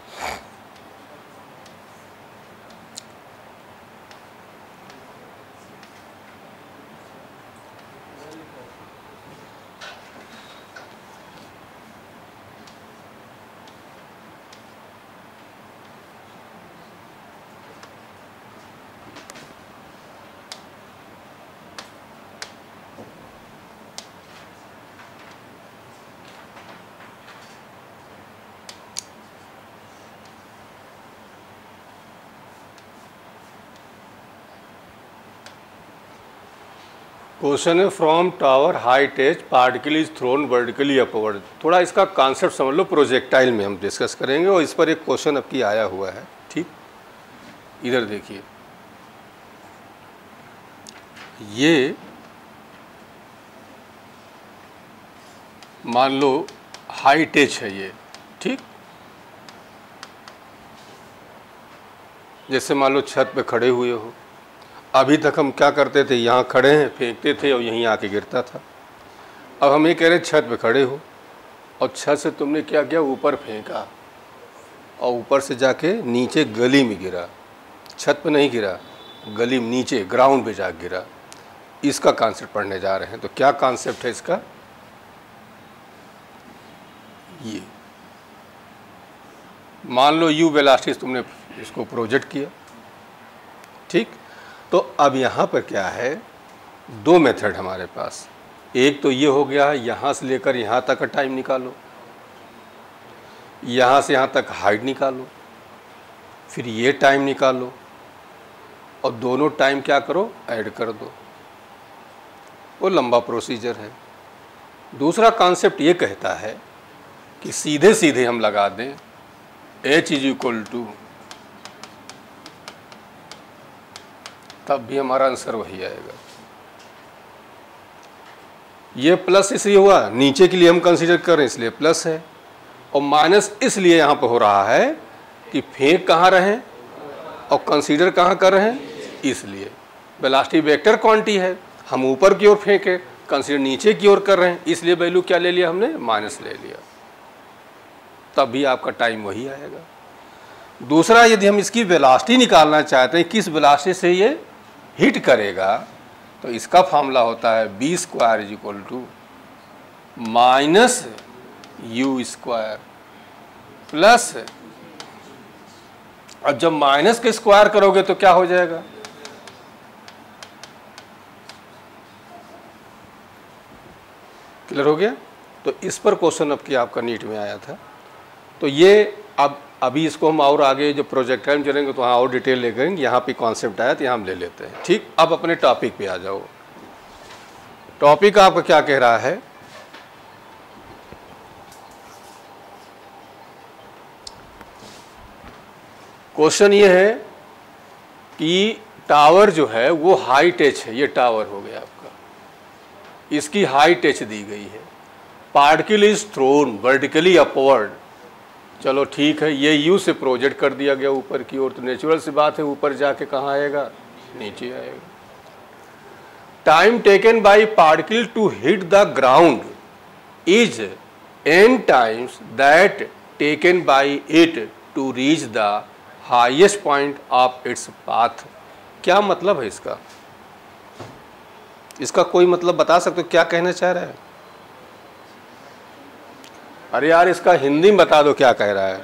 Question है from tower height as particle is thrown vertically upward. थोड़ा इसका concept समझ लो, projectile में हम discuss करेंगे और इस पर एक क्वेश्चन आपकी आया हुआ है। ठीक, इधर देखिए, ये मान लो हाइट एज है ये। ठीक, जैसे मान लो छत पे खड़े हुए हो, अभी तक हम क्या करते थे, यहाँ खड़े हैं फेंकते थे और यहीं आके गिरता था। अब हम ये कह रहे हैं छत पे खड़े हो और छत से तुमने क्या किया, ऊपर फेंका और ऊपर से जाके नीचे गली में गिरा। छत पे नहीं गिरा, गली में नीचे ग्राउंड पे जा गिरा। इसका कॉन्सेप्ट पढ़ने जा रहे हैं। तो क्या कॉन्सेप्ट है इसका, ये मान लो यू वेलोसिटी तुमने इसको प्रोजेक्ट किया। ठीक, तो अब यहाँ पर क्या है, दो मेथड हमारे पास। एक तो ये हो गया, यहाँ से लेकर यहाँ तक का टाइम निकालो, यहाँ से यहाँ तक हाइट निकालो, फिर ये टाइम निकालो और दोनों टाइम क्या करो, ऐड कर दो। वो लंबा प्रोसीजर है। दूसरा कॉन्सेप्ट ये कहता है कि सीधे सीधे हम लगा दें h इज इक्वल टू, तब भी हमारा आंसर वही आएगा। ये प्लस इसलिए हुआ, नीचे के लिए हम कंसीडर कर रहे हैं इसलिए प्लस है, और माइनस इसलिए यहाँ पर हो रहा है कि फेंक कहाँ रहे हैं और कंसीडर कहाँ कर रहे हैं, इसलिए वेलोसिटी वेक्टर क्वांटिटी है, हम ऊपर की ओर फेंके, कंसीडर नीचे की ओर कर रहे हैं, इसलिए वैल्यू क्या ले लिया हमने, माइनस ले लिया। तब भी आपका टाइम वही आएगा। दूसरा, यदि हम इसकी वेलोसिटी निकालना चाहते हैं, किस वेलोसिटी से ये हिट करेगा, तो इसका फॉर्मूला होता है b square is equal to minus u square plus, अब जब माइनस के स्क्वायर करोगे तो क्या हो जाएगा, क्लियर हो गया। तो इस पर क्वेश्चन अब की आपका नीट में आया था। तो ये अब अभी इसको हम और आगे जो प्रोजेक्ट में चलेंगे तो वहाँ और डिटेल ले गए, यहाँ पे कॉन्सेप्ट आया तो यहाँ हम ले लेते हैं। ठीक, अब अपने टॉपिक पे आ जाओ। टॉपिक आपका क्या कह रहा है, क्वेश्चन ये है कि टावर जो है वो हाइट एच है, ये टावर हो गया आपका, इसकी हाइट एच दी गई है, particle is thrown vertically upward. चलो ठीक है, ये यू से प्रोजेक्ट कर दिया गया ऊपर की ओर, तो नेचुरल सी बात है ऊपर जाके कहाँ आएगा, नीचे आएगा। Time taken by particle to hit the ground is n times that taken by it to reach the highest point of its path. क्या मतलब है इसका, इसका कोई मतलब बता सकते हो, क्या कहना चाह रहा है? अरे यार इसका हिंदी में बता दो क्या कह रहा है।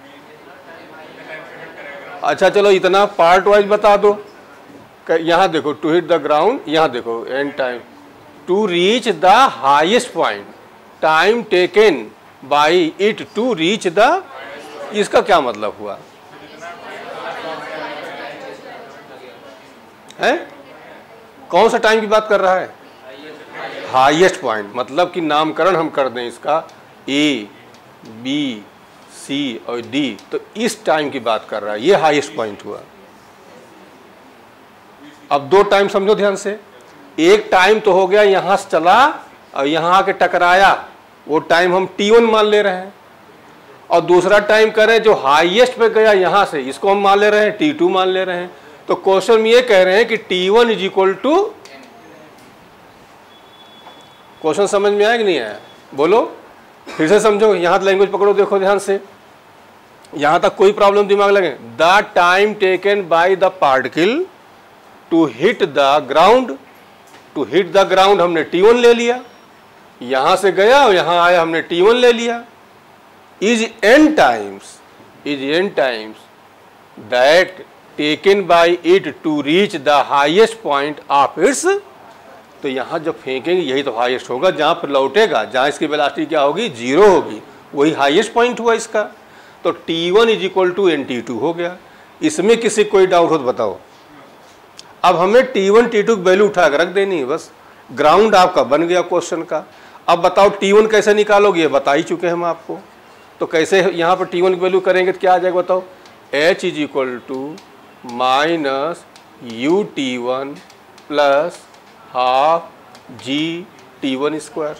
अच्छा चलो इतना पार्ट वाइज बता दो। यहाँ देखो टू हिट द ग्राउंड, यहाँ देखो n time to reach the highest point, time taken by it to reach the, इसका क्या मतलब हुआ है? कौन सा टाइम की बात कर रहा है? हाईएस्ट पॉइंट, मतलब कि नामकरण हम कर दें इसका ए बी सी और डी, तो इस टाइम की बात कर रहा है, ये हाईएस्ट पॉइंट हुआ। अब दो टाइम समझो ध्यान से, एक टाइम तो हो गया यहां से चला और यहां आके टकराया, वो टाइम हम t1 मान ले रहे हैं, और दूसरा टाइम करें जो हाईएस्ट पे गया यहां से, इसको हम मान ले रहे हैं t2 मान ले रहे हैं। तो क्वेश्चन में ये कह रहे हैं कि t1 is equal to, question समझ में आया कि नहीं आया, बोलो फिर से समझो, यहां लैंग्वेज पकड़ो, देखो ध्यान से, यहां तक कोई प्रॉब्लम दिमाग लगे। The time taken by the particle to hit the ground, to hit the ground हमने t1 ले लिया, यहां से गया और यहां आया हमने t1 ले लिया, is n times that taken by it to reach the highest point of its. तो यहाँ जब फेंकेंगे यही तो हाईएस्ट होगा, जहाँ पर लौटेगा, जहाँ इसकी वेलोसिटी क्या होगी, 0 होगी, वही हाईएस्ट पॉइंट हुआ इसका। तो t1 is equal to nt2 हो गया। इसमें किसी कोई डाउट हो तो बताओ। अब हमें t1 t2 की वैल्यू उठा कर रख देनी है बस, ग्राउंड आपका बन गया क्वेश्चन का। अब बताओ T1 कैसे निकालोगे, बता ही चुके हम आपको। तो कैसे यहाँ पर T1 की वैल्यू करेंगे तो क्या आ जाएगा बताओ, H is equal to minus u T1 plus half g T1 square.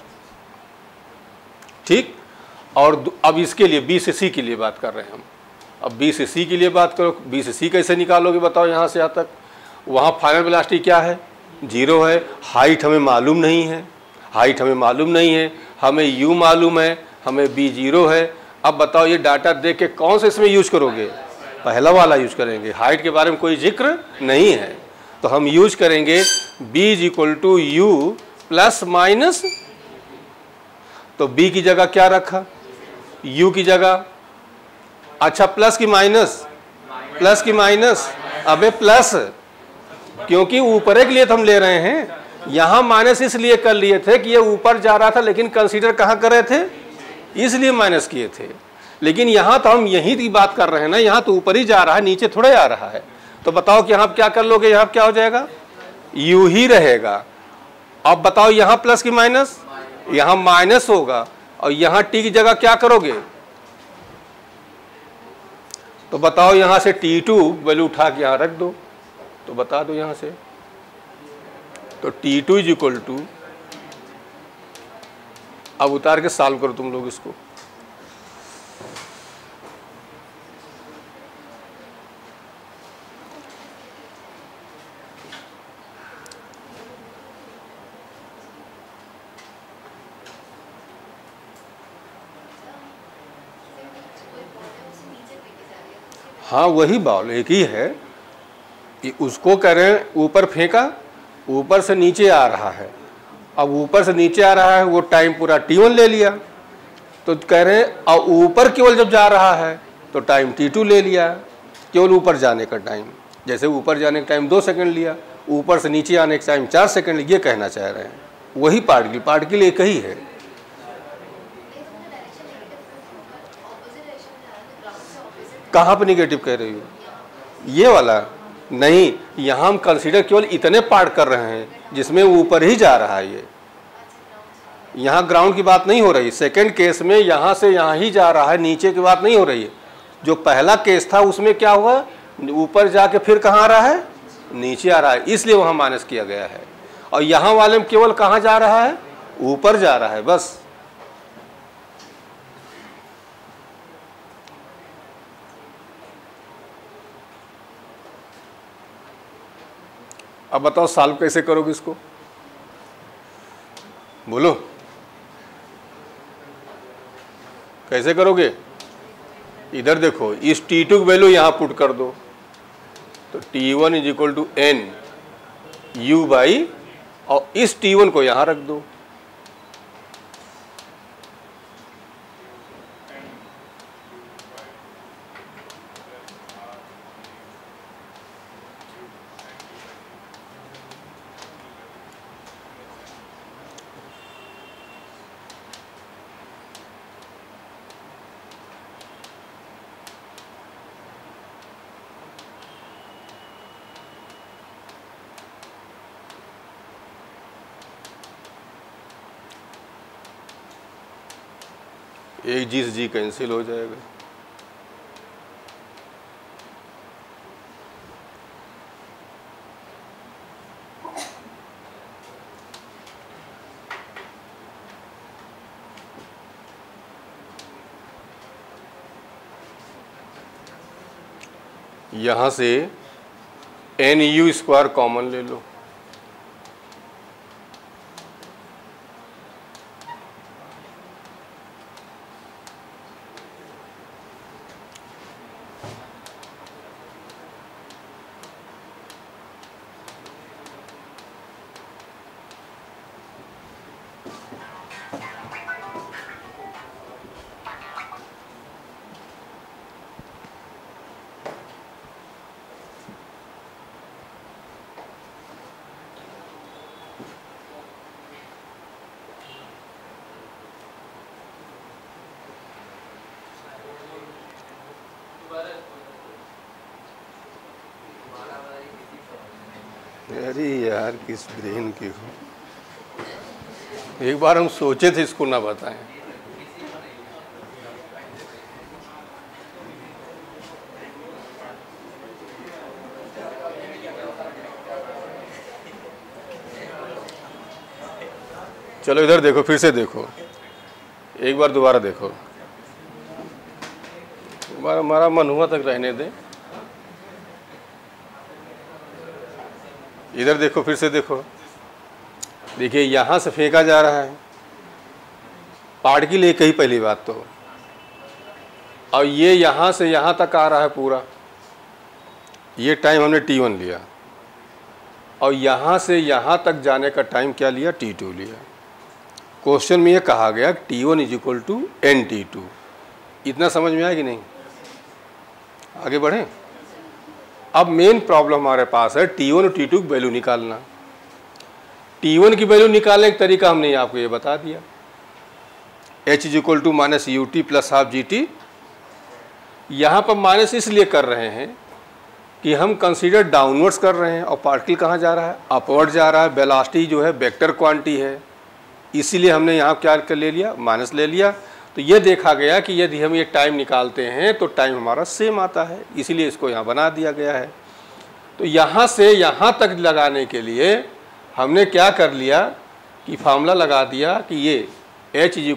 ठीक, और अब इसके लिए B से C के लिए बात कर रहे हैं हम। अब B से C के लिए बात करो, B से C कैसे निकालोगे बताओ, यहाँ से यहाँ तक। वहाँ फाइनल वेलोसिटी क्या है, 0 है। हाइट हमें मालूम नहीं है, हाइट हमें मालूम नहीं है, हमें U मालूम है, हमें B 0 है। अब बताओ ये डाटा देख के कौन सा इसमें यूज करोगे, पहला वाला यूज करेंगे। हाइट के बारे में कोई जिक्र नहीं है, तो हम यूज करेंगे B is equal to u plus minus. तो B की जगह क्या रखा, U की जगह, अच्छा प्लस की माइनस, प्लस की माइनस, अबे प्लस, क्योंकि ऊपर के लिए तो हम ले रहे हैं। यहाँ माइनस इसलिए कर लिए थे कि ये ऊपर जा रहा था, लेकिन कंसीडर कहाँ कर रहे थे, इसलिए माइनस किए थे। लेकिन यहाँ तो हम यहीं की बात कर रहे हैं ना, यहाँ तो ऊपर ही जा रहा है, नीचे थोड़े आ रहा है। तो बताओ कि यहाँ क्या कर लोगे, यहाँ क्या हो जाएगा, यू ही रहेगा। अब बताओ यहाँ प्लस की माइनस, यहाँ माइनस होगा, और यहाँ टी की जगह क्या करोगे, तो बताओ यहाँ से T2 वैल्यू उठा के यहाँ रख दो, तो बता दो यहाँ से। तो T2 इज इक्वल टू, अब उतार के सॉल्व करो तुम लोग इसको। हाँ वही बॉल एक ही है कि उसको कह रहे हैं ऊपर फेंका, ऊपर से नीचे आ रहा है। अब ऊपर से नीचे आ रहा है, वो टाइम पूरा T1 ले लिया, तो कह रहे हैं और ऊपर केवल जब जा रहा है तो टाइम T2 ले लिया, केवल ऊपर जाने का टाइम। जैसे ऊपर जाने का टाइम 2 सेकंड लिया, ऊपर से नीचे आने का टाइम 4 सेकंड, ये कहना चाह रहे हैं। वही पार्टिकल एक ही है। कहाँ पर निगेटिव कह रही हो, ये वाला नहीं, यहाँ हम कंसीडर केवल इतने पार्ट कर रहे हैं जिसमें ऊपर ही जा रहा है। ये यहाँ ग्राउंड की बात नहीं हो रही। सेकंड केस में यहाँ से यहाँ ही जा रहा है, नीचे की बात नहीं हो रही है। जो पहला केस था उसमें क्या हुआ, ऊपर जाके फिर कहाँ आ रहा है, नीचे आ रहा है, इसलिए वहाँ माइनस किया गया है। और यहाँ वाले में केवल कहाँ जा रहा है, ऊपर जा रहा है बस। अब बताओ सॉल्व कैसे करोगे इसको, बोलो कैसे करोगे। इधर देखो, इस T2 की वैल्यू यहाँ पुट कर दो, तो T1 is equal to n u by, और इस T1 को यहाँ रख दो। एक जी से जी कैंसिल हो जाएगा। यहाँ से एन यू स्क्वायर कॉमन ले लो, अरे यार किस ब्रेन की हो। एक बार हम सोचे थे इसको ना बताएं। चलो इधर देखो, फिर से देखो, एक बार दोबारा देखो, हमारा मन हुआ तक रहने दें। इधर देखो, फिर से देखो, देखिए यहाँ से फेंका जा रहा है पार्टिकल एक ही, पहली बात तो, और ये यहाँ से यहाँ तक आ रहा है पूरा, ये टाइम हमने t1 लिया, और यहाँ से यहाँ तक जाने का टाइम क्या लिया, t2 लिया। क्वेश्चन में ये कहा गया t1 = nT2। इतना समझ में आया कि नहीं? आगे बढ़ें। अब मेन प्रॉब्लम हमारे पास है t1 और t2 की वैल्यू निकालना। t1 की वैल्यू निकालने का तरीका हमने आपको ये बता दिया, h = -ut + ½ gt। यहाँ पर माइनस इसलिए कर रहे हैं कि हम कंसीडर डाउनवर्ड्स कर रहे हैं और पार्टिकल कहाँ जा रहा है, अपवर्ड जा रहा है। वेलोसिटी जो है वेक्टर क्वांटिटी है, इसीलिए हमने यहाँ क्या कर ले लिया, माइनस ले लिया। तो ये देखा गया कि यदि हम ये टाइम निकालते हैं तो टाइम हमारा सेम आता है, इसीलिए इसको यहाँ बना दिया गया है। तो यहाँ से यहाँ तक लगाने के लिए हमने क्या कर लिया कि फार्मूला लगा दिया कि ये h =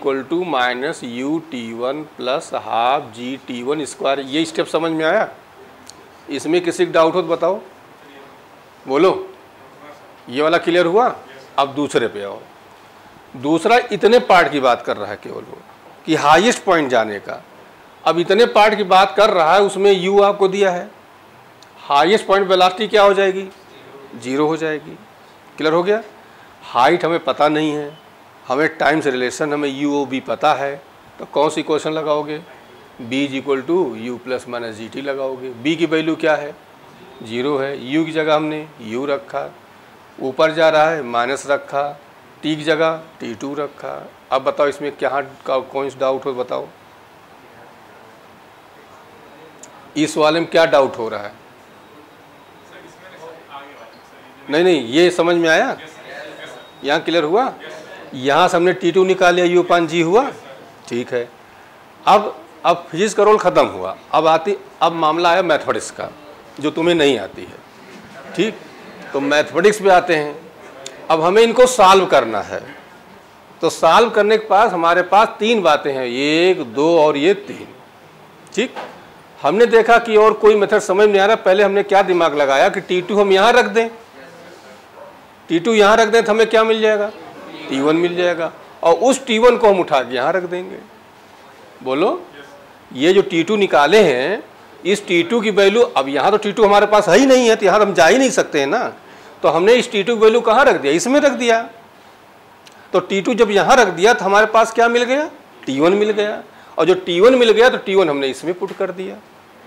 -ut1 + ½ gt1²। ये स्टेप समझ में आया? इसमें किसी का डाउट हो तो बताओ, बोलो। ये वाला क्लियर हुआ? अब दूसरे पे आओ। दूसरा इतने पार्ट की बात कर रहा है केवल वो, कि हाईएस्ट पॉइंट जाने का। अब इतने पार्ट की बात कर रहा है, उसमें u आपको दिया है, हाईएस्ट पॉइंट वेलोसिटी क्या हो जाएगी, 0 हो जाएगी। क्लियर हो गया? हाइट हमें पता नहीं है, हमें टाइम से रिलेशन, हमें u भी पता है, तो कौन सी क्वेश्चन लगाओगे, b = u + -gt लगाओगे। b की वैल्यू क्या है, 0 है, u की जगह हमने u रखा, ऊपर जा रहा है माइनस रखा, t की जगह t2 रखा। अब बताओ इसमें क्या कौन सा डाउट हो बताओ, इस वाले में क्या डाउट हो रहा है? नहीं, ये समझ में आया? यहाँ क्लियर हुआ? यहाँ से हमने t2 निकाल लिया, u/g हुआ, ठीक है। अब फिजिक्स का रोल ख़त्म हुआ, अब मामला आया मैथमेटिक्स का, जो तुम्हें नहीं आती है, ठीक। तो मैथमेटिक्स पे आते हैं। अब हमें इनको सॉल्व करना है, तो सॉल्व करने के पास हमारे पास 3 बातें हैं, 1, 2 और ये 3, ठीक। हमने देखा कि और कोई मेथड समझ नहीं आ रहा, पहले हमने क्या दिमाग लगाया कि t2 हम यहाँ रख दें, t2 यहाँ रख दें तो हमें क्या मिल जाएगा, t1 मिल जाएगा, और उस t1 को हम उठा के यहाँ रख देंगे। बोलो, ये जो t2 निकाले हैं, इस t2 की वैल्यू, अब यहाँ तो t2 हमारे पास है ही नहीं है, तो यहाँ हम जा ही नहीं सकते हैं ना, तो हमने इस t2 की वैल्यू कहाँ रख दिया, इसमें रख दिया। तो t2 जब यहाँ रख दिया तो हमारे पास क्या मिल गया, t1 मिल गया, और जो t1 मिल गया तो t1 हमने इसमें पुट कर दिया।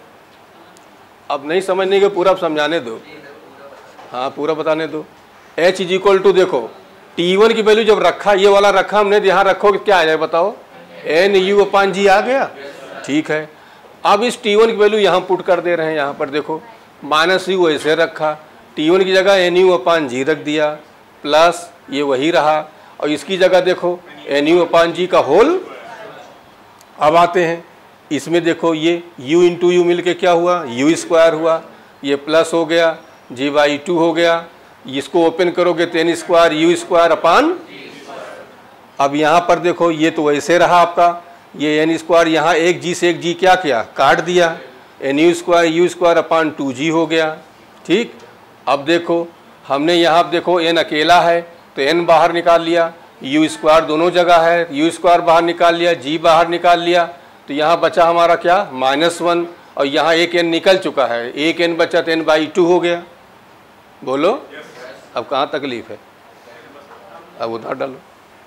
अब नहीं समझने के पूरा समझाने दो, हाँ पूरा बताने दो। h = देखो t1 की वैल्यू जब रखा, ये वाला रखा हमने, यहाँ रखोगे क्या आ जाएगा बताओ, nu/g आ गया, ठीक है। अब इस t1 की वैल्यू यहाँ पुट कर दे रहे हैं, यहाँ पर देखो -u ऐसे रखा, t1 की जगह nu/g रख दिया, प्लस ये वही रहा, और इसकी जगह देखो nu/g का होल। अब आते हैं इसमें, देखो ये u × u मिल के क्या हुआ, u² हुआ, ये प्लस हो गया, g/2 हो गया, इसको ओपन करोगे तो n² u²। अब यहाँ पर देखो ये तो वैसे रहा आपका, ये n² यहाँ एक g से एक g क्या किया, काट दिया, nu² u²/2g हो गया, ठीक। अब देखो हमने यहाँ देखो n अकेला है तो n बाहर निकाल लिया, u² दोनों जगह है, u² बाहर निकाल लिया, g बाहर निकाल लिया, तो यहाँ बचा हमारा क्या, -1, और यहाँ एक n निकल चुका है, एक n बचा तो n/2 हो गया। बोलो अब कहाँ तकलीफ है, अब उधर डालो।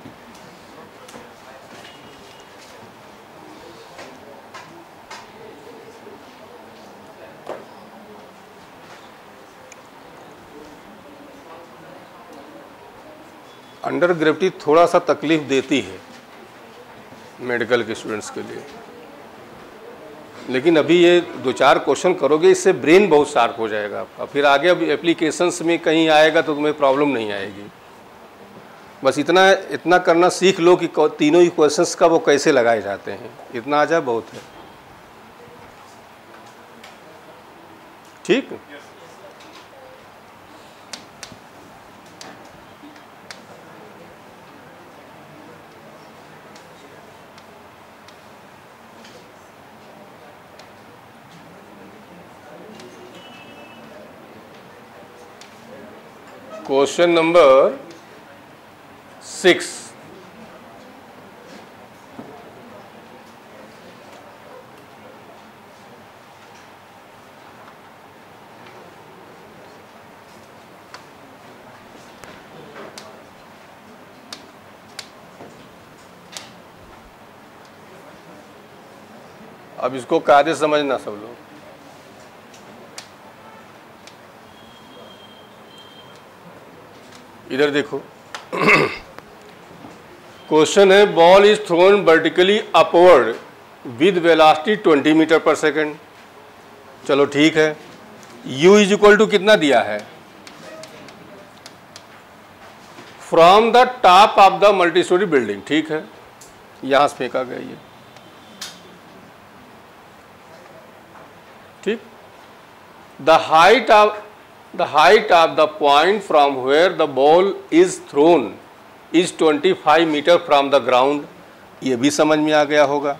अंडर ग्रेविटी थोड़ा सा तकलीफ देती है मेडिकल के स्टूडेंट्स के लिए, लेकिन अभी ये 2-4 क्वेश्चन करोगे, इससे ब्रेन बहुत शार्प हो जाएगा आपका, फिर आगे अब एप्लीकेशंस में कहीं आएगा तो तुम्हें प्रॉब्लम नहीं आएगी। बस इतना इतना करना सीख लो कि तीनों इक्वेशंस का वो कैसे लगाए जाते हैं, इतना आ जाए बहुत है। ठीक, क्वेश्चन नंबर 6। अब इसको कायदे समझना सब लोग। इधर देखो, क्वेश्चन है ball is thrown vertically upward with velocity 20 metre per second. चलो ठीक है, u इज इक्वल टू कितना दिया है, from the top of the multi storey building. ठीक है, यहां से फेंका गया ये। ठीक, the height of the point from where the ball is thrown is 25 metre from the ground. ये भी समझ में आ गया होगा।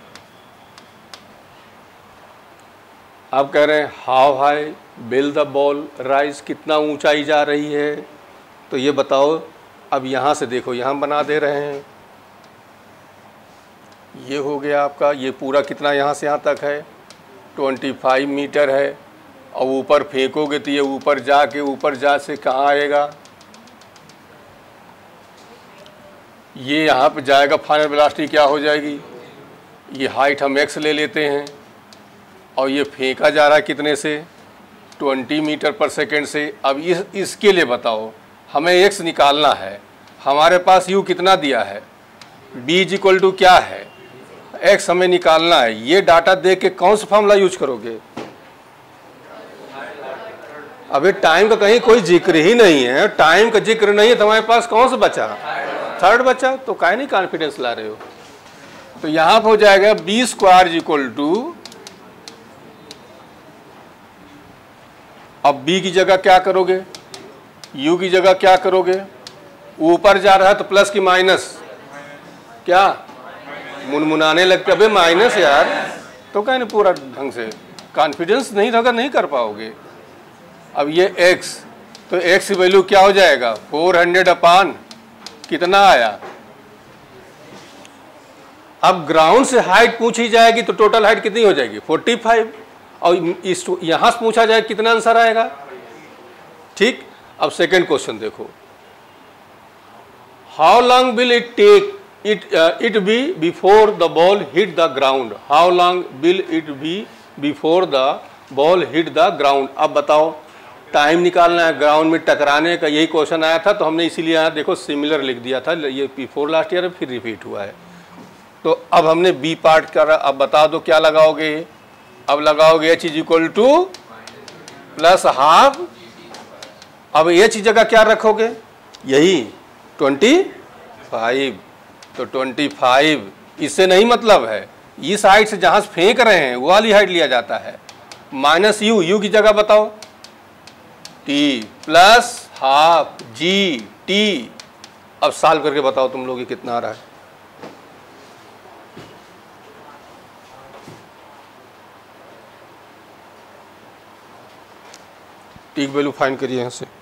अब कह रहे हैं how high will the ball rise, कितना ऊंचाई जा रही है। तो ये बताओ। अब यहाँ से देखो, यहाँ बना दे रहे हैं, ये हो गया आपका, ये पूरा कितना यहाँ से यहाँ तक है 25 मीटर है। और ऊपर फेंकोगे तो ये ऊपर जा से कहाँ आएगा, ये यहाँ पे जाएगा। फाइनल वेलोसिटी क्या हो जाएगी, ये हाइट हम x ले लेते हैं और ये फेंका जा रहा है कितने से 20 मीटर पर सेकेंड से। अब इसके लिए बताओ, हमें x निकालना है, हमारे पास u कितना दिया है, b इज इक्वल टू क्या है, x हमें निकालना है। ये डाटा देख के कौन सा फॉर्मूला यूज करोगे। अबे टाइम का कहीं कोई जिक्र ही नहीं है, टाइम का जिक्र नहीं है तो हमारे पास कौन सा बचा, थर्ड बचा। तो काहे नहीं कॉन्फिडेंस ला रहे हो। तो यहां पर हो जाएगा b square is equal to, अब b की जगह क्या करोगे, u की जगह क्या करोगे, ऊपर जा रहा है तो प्लस की माइनस, क्या मुनमुनाने लगते, अबे माइनस यार। तो कहीं नहीं पूरा ढंग से कॉन्फिडेंस नहीं रहेगा, नहीं कर पाओगे। अब ये x, तो x की वैल्यू क्या हो जाएगा 400 अपान कितना आया। अब ग्राउंड से हाइट पूछी जाएगी तो टोटल हाइट कितनी हो जाएगी 45, और इस यहां से पूछा जाए कितना आंसर आएगा। ठीक, अब सेकंड क्वेश्चन देखो, how long will it take it be before the ball hit the ground, how long will it be before the ball hit the ground. अब बताओ, टाइम निकालना है ग्राउंड में टकराने का, यही क्वेश्चन आया था तो हमने इसीलिए यहाँ देखो सिमिलर लिख दिया था, ये बिफोर लास्ट ईयर फिर रिपीट हुआ है। तो अब हमने बी पार्ट करा, अब बता दो क्या लगाओगे। अब लगाओगे h is equal to plus half, अब एच जगह क्या रखोगे, यही 25, तो 25 इससे नहीं मतलब है, इस हाइट से जहां से फेंक रहे हैं वो वाली हाइट लिया जाता है, माइनस यू की जगह बताओ t plus half G T. अब सॉल्व करके बताओ तुम लोग ये कितना आ रहा है। टी की वैल्यू फाइंड करिए यहाँ से।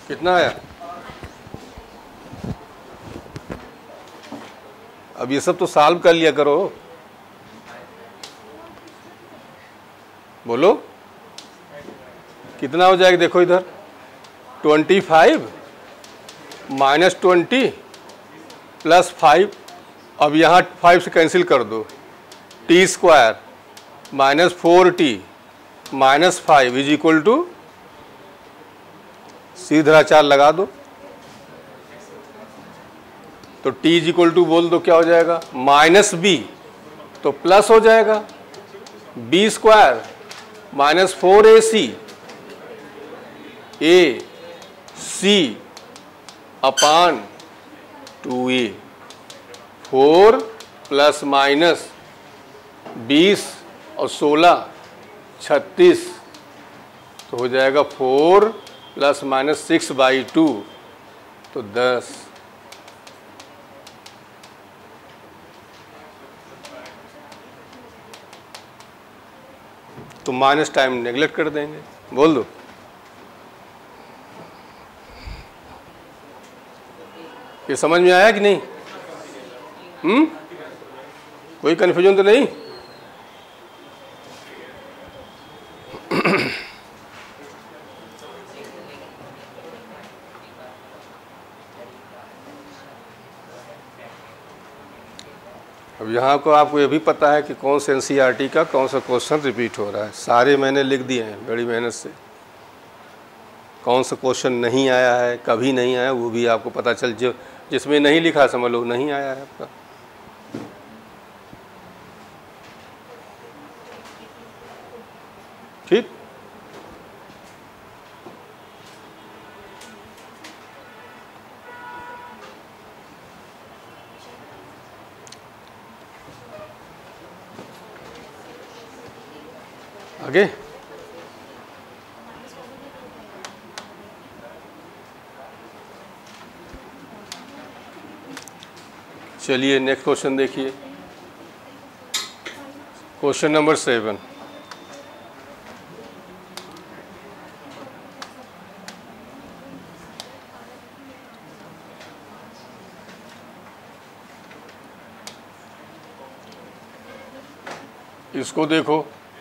कितना आया? अब ये सब तो सॉल्व कर लिया करो, बोलो कितना हो जाएगा? देखो इधर 25 माइनस 20 प्लस 5, अब यहाँ 5 से कैंसिल कर दो, t square minus 4t minus 5 is equal to, सीधा लगा दो तो t इज इक्वल टू बोल दो क्या हो जाएगा? माइनस b तो प्लस हो जाएगा, b square minus 4ac a c upon 2a, 4 plus minus 20 और 16 36, तो हो जाएगा 4 प्लस माइनस 6/2 तो 10। तो माइनस टाइम नेगलेक्ट कर देंगे, बोल दो। ये समझ में आया कि नहीं? कोई कन्फ्यूजन तो नहीं? अब यहाँ को आपको ये भी पता है कि कौन से एनसीईआरटी का कौन सा क्वेश्चन रिपीट हो रहा है, सारे मैंने लिख दिए हैं बड़ी मेहनत से। कौन सा क्वेश्चन नहीं आया है, कभी नहीं आया, वो भी आपको पता चल, जो जिसमें नहीं लिखा समझ लो नहीं आया है आपका। ठीक, आगे चलिए नेक्स्ट क्वेश्चन देखिए, क्वेश्चन नंबर 7। इसको देखो,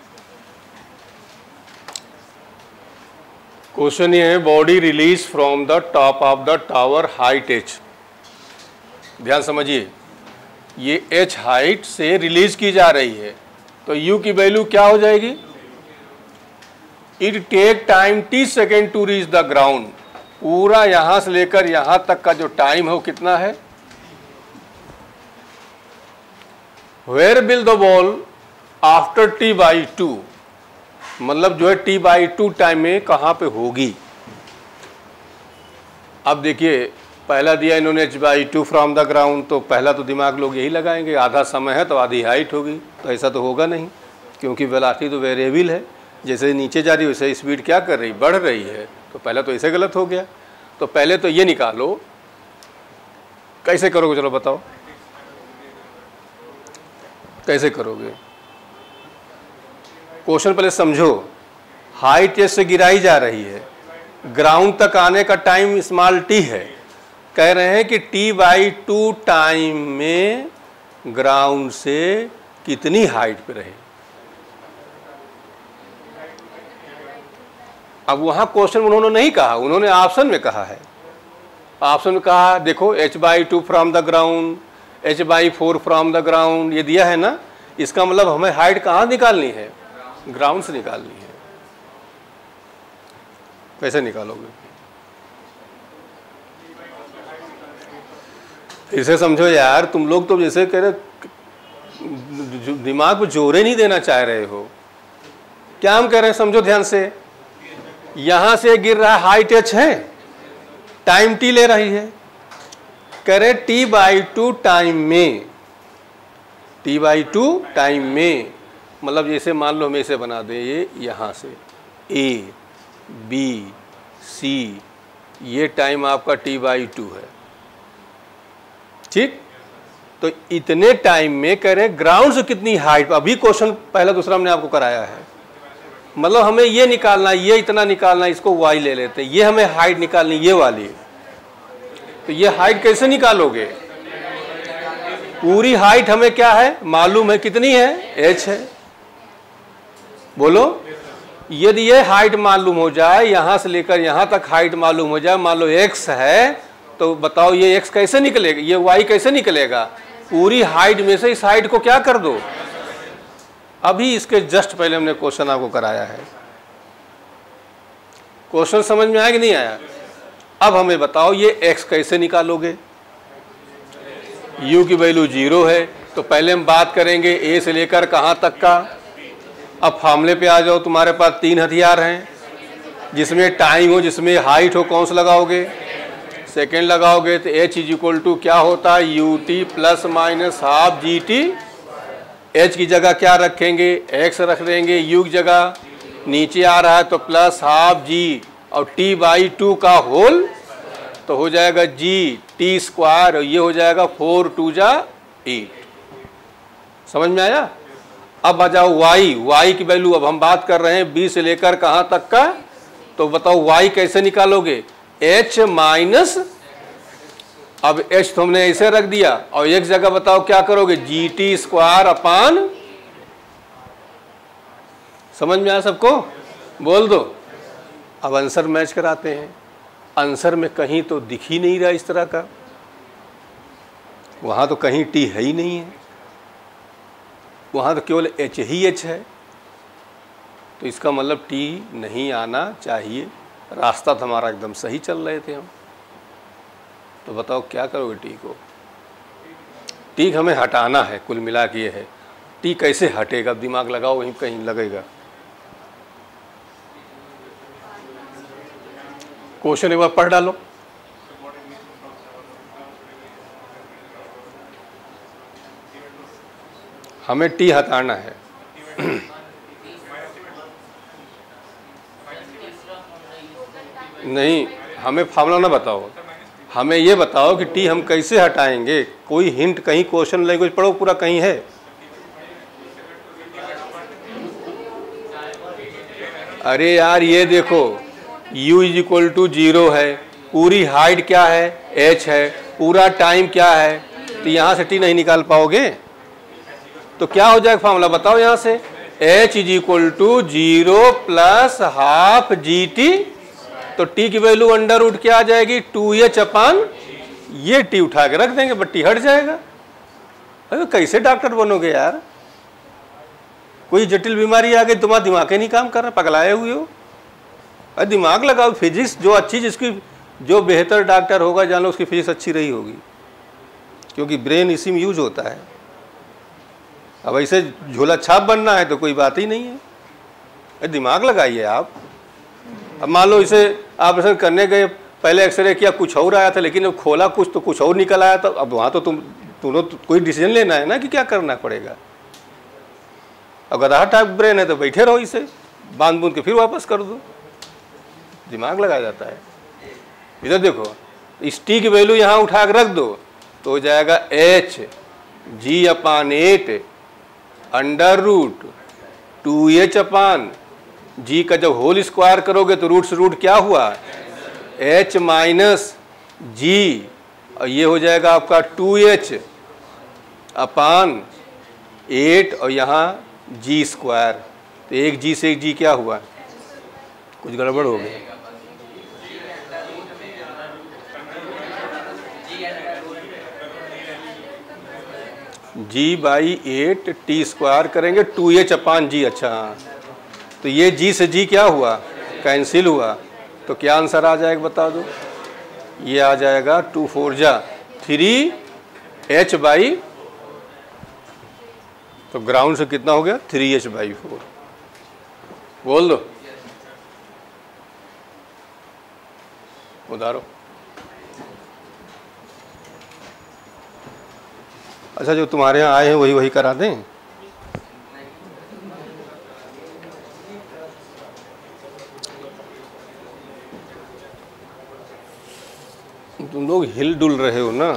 क्वेश्चन ये है, body release from the top of the tower height h। ध्यान समझिए, ये h हाइट से रिलीज की जा रही है, तो u की वैल्यू क्या हो जाएगी? It take time t second to reach the ground. पूरा यहां से लेकर यहां तक का जो टाइम है वो कितना है? Where will the ball after t/2, मतलब जो है t/2 टाइम में कहां पे होगी? अब देखिए, पहला दिया इन्होंने h/2 फ्रॉम द ग्राउंड, तो पहला तो दिमाग लोग यही लगाएंगे, आधा समय है तो आधी हाइट होगी, तो ऐसा तो होगा नहीं, क्योंकि वेलोसिटी तो वेरिएबल है, जैसे नीचे जा रही है वैसे स्पीड क्या कर रही, बढ़ रही है, तो पहला तो ऐसे गलत हो गया। तो पहले तो ये निकालो, कैसे करोगे? चलो बताओ कैसे करोगे। क्वेश्चन पहले समझो, हाइट h से गिराई जा रही है, ग्राउंड तक आने का टाइम स्मॉल t है, कह रहे हैं कि t/2 टाइम में ग्राउंड से कितनी हाइट पे रहे। अब वहां क्वेश्चन उन्होंने नहीं कहा, उन्होंने ऑप्शन में कहा है। ऑप्शन में कहा देखो, h/2 from the ground, h/4 from the ground, ये दिया है ना, इसका मतलब हमें हाइट कहाँ निकालनी है? ग्राउंड से निकालनी है। कैसे निकालोगे? इसे समझो यार, तुम लोग तो जैसे कह रहे दिमाग पे जोरे नहीं देना चाह रहे हो। क्या हम कह रहे हैं, समझो ध्यान से, यहां से गिर रहा है, हाइट h है, टाइम t ले रही है, कह रहे t/2 टाइम में, t/2 टाइम में, मतलब जैसे मान लो हम इसे बना दें, ये यहां से a b c, ये टाइम आपका t/2 है, ठीक। तो इतने टाइम में कह रहे ग्राउंड से कितनी हाइट, अभी क्वेश्चन पहला दूसरा हमने आपको कराया है, मतलब हमें ये निकालना, ये इतना निकालना, इसको y ले लेते हैं, ये हमें हाइट निकालनी ये वाली। तो ये हाइट कैसे निकालोगे? पूरी हाइट हमें क्या है मालूम है, कितनी है? h है। बोलो, यदि ये हाइट मालूम हो जाए, यहां से लेकर यहां तक हाइट मालूम हो जाए, मान लो x है, तो बताओ ये x कैसे निकलेगा, ये y कैसे निकलेगा? पूरी हाइट में से इस हाइट को क्या कर दो। अभी इसके जस्ट पहले हमने क्वेश्चन आपको कराया है। क्वेश्चन समझ में आया कि नहीं आया? अब हमें बताओ ये x कैसे निकालोगे। u की वैल्यू 0 है, तो पहले हम बात करेंगे a से लेकर कहां तक का। अब फार्मूले पे आ जाओ, तुम्हारे पास 3 हथियार हैं, जिसमें टाइम हो, जिसमें हाइट हो, कौन सा लगाओगे? सेकेंड लगाओगे। तो h इज इक्वल टू क्या होता है? ut plus minus half gt। h की जगह क्या रखेंगे? x रख देंगे, u की जगह नीचे आ रहा है तो प्लस हाफ g और t बाई 2 का होल, तो हो जाएगा g t स्क्वायर, और ये हो जाएगा 4 2 जा 8। समझ में आया? अब आ जाओ y की वैल्यू, अब हम बात कर रहे हैं b से लेकर कहां तक का, तो बताओ y कैसे निकालोगे? h माइनस, अब h तो हमने ऐसे रख दिया, और एक जगह बताओ क्या करोगे? G T square upon. समझ में आया सबको? बोल दो। अब आंसर मैच कराते हैं। आंसर में कहीं तो दिख ही नहीं रहा इस तरह का, वहां तो कहीं t है ही नहीं है, वहां तो केवल h ही h है, तो इसका मतलब t नहीं आना चाहिए। रास्ता तो हमारा एकदम सही चल रहे थे हम। तो बताओ क्या करोगे टी को? टी हमें हटाना है, कुल मिला के ये है। टी कैसे हटेगा? दिमाग लगाओ, वहीं कहीं लगेगा। क्वेश्चन एक बार पढ़ डालो। हमें टी हटाना है। नहीं, हमें फार्मूला ना बताओ, हमें ये बताओ कि टी हम कैसे हटाएंगे। कोई हिंट कहीं क्वेश्चन लैंग्वेज पढ़ो, पूरा कहीं है? अरे यार ये देखो, u इज इक्वल टू 0 है, पूरी हाइट क्या है? h है, पूरा टाइम क्या है? तो यहाँ से t नहीं निकाल पाओगे, तो क्या हो जाएगा फार्मूला बताओ यहाँ से? h is equal to 0 plus half G T. तो t की वैल्यू अंडर रूट क्या आ जाएगी? 2h अपान, ये t उठा के रख देंगे, बट t हट जाएगा। अरे कैसे डॉक्टर बनोगे यार? कोई जटिल बीमारी आ गई, तुम्हारा दिमाग ही नहीं काम कर रहा, पगलाए हुए हो। अरे दिमाग लगाओ। फिजिक्स जो अच्छी, जिसकी जो बेहतर डॉक्टर होगा, जान लो उसकी फिजिक्स अच्छी रही होगी, क्योंकि ब्रेन इसी में यूज होता है। अब ऐसे झोला छाप बनना है तो कोई बात ही नहीं है। अरे दिमाग लगाइए आप। अब मान लो इसे ऑपरेशन करने गए, पहले एक्सरे किया, कुछ और आया था, लेकिन अब खोला कुछ तो कुछ और निकल आया था। अब वहाँ तो तुमने कोई डिसीजन लेना है ना कि क्या करना पड़ेगा। अब गधा टाइप ब्रेन है तो बैठे रहो, इसे बांध बूंद के फिर वापस कर दो। दिमाग लगाया जाता है। इधर देखो, इस टी की वैल्यू यहाँ उठा के रख दो, तो हो जाएगा h g upon 8 under root 2h upon G का जब होल स्क्वायर करोगे तो रूट से रूट क्या हुआ? h माइनस जी, और ये हो जाएगा आपका 2h अपान 8, और यहाँ जी स्क्वायर। तो एक जी से एक जी क्या हुआ? कुछ गड़बड़ हो गई। जी बाई 8 टी स्क्वायर करेंगे 2h अपान जी। अच्छा, तो ये जी से जी क्या हुआ? कैंसिल हुआ। तो क्या आंसर आ जाएगा बता दो? ये आ जाएगा 2 4 जा 3h बाई, तो ग्राउंड से कितना हो गया? 3h by 4। बोल दो, उधारो। अच्छा, जो तुम्हारे यहाँ आए हैं वही करा दें। तुम लोग हिल डुल रहे हो ना।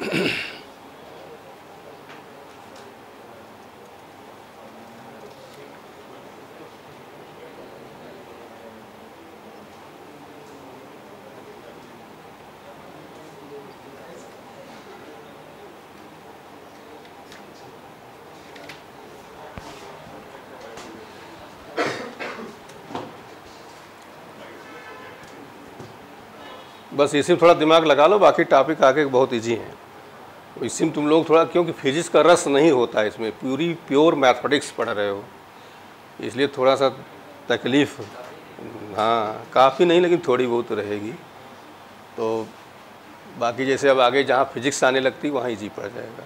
बस इसी में थोड़ा दिमाग लगा लो, बाकी टॉपिक आगे बहुत इजी हैं। इसी में तुम लोग थोड़ा, क्योंकि फिजिक्स का रस नहीं होता है इसमें, पूरी प्योर मैथमेटिक्स पढ़ रहे हो, इसलिए थोड़ा सा तकलीफ़, हाँ काफ़ी नहीं लेकिन थोड़ी बहुत रहेगी। तो बाकी जैसे अब आगे जहाँ फिजिक्स आने लगती वहाँ इजी पड़ जाएगा।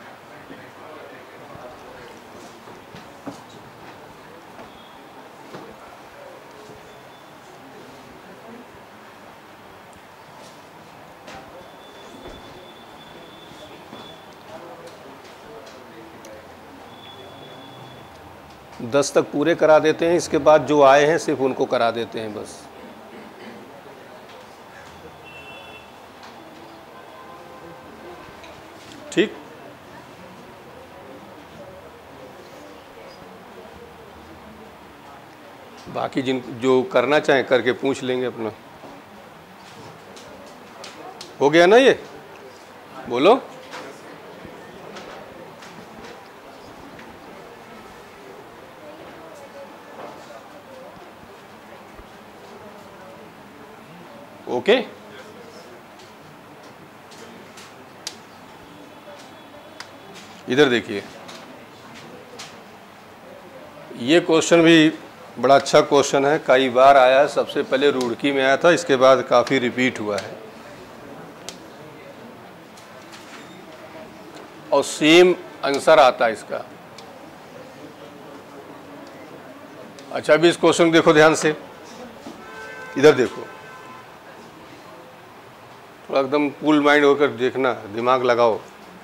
दस तक पूरे करा देते हैं, इसके बाद जो आए हैं सिर्फ उनको करा देते हैं बस। ठीक, बाकी जिन जो करना चाहें करके पूछ लेंगे अपना। हो गया ना ये, बोलो। ओके, इधर देखिए, ये क्वेश्चन भी बड़ा अच्छा क्वेश्चन है, कई बार आया है। सबसे पहले रुड़की में आया था, इसके बाद काफ़ी रिपीट हुआ है और सेम आंसर आता है इसका। अच्छा, अभी इस क्वेश्चन देखो ध्यान से, इधर देखो, थोड़ा एकदम कूल माइंड होकर देखना, दिमाग लगाओ।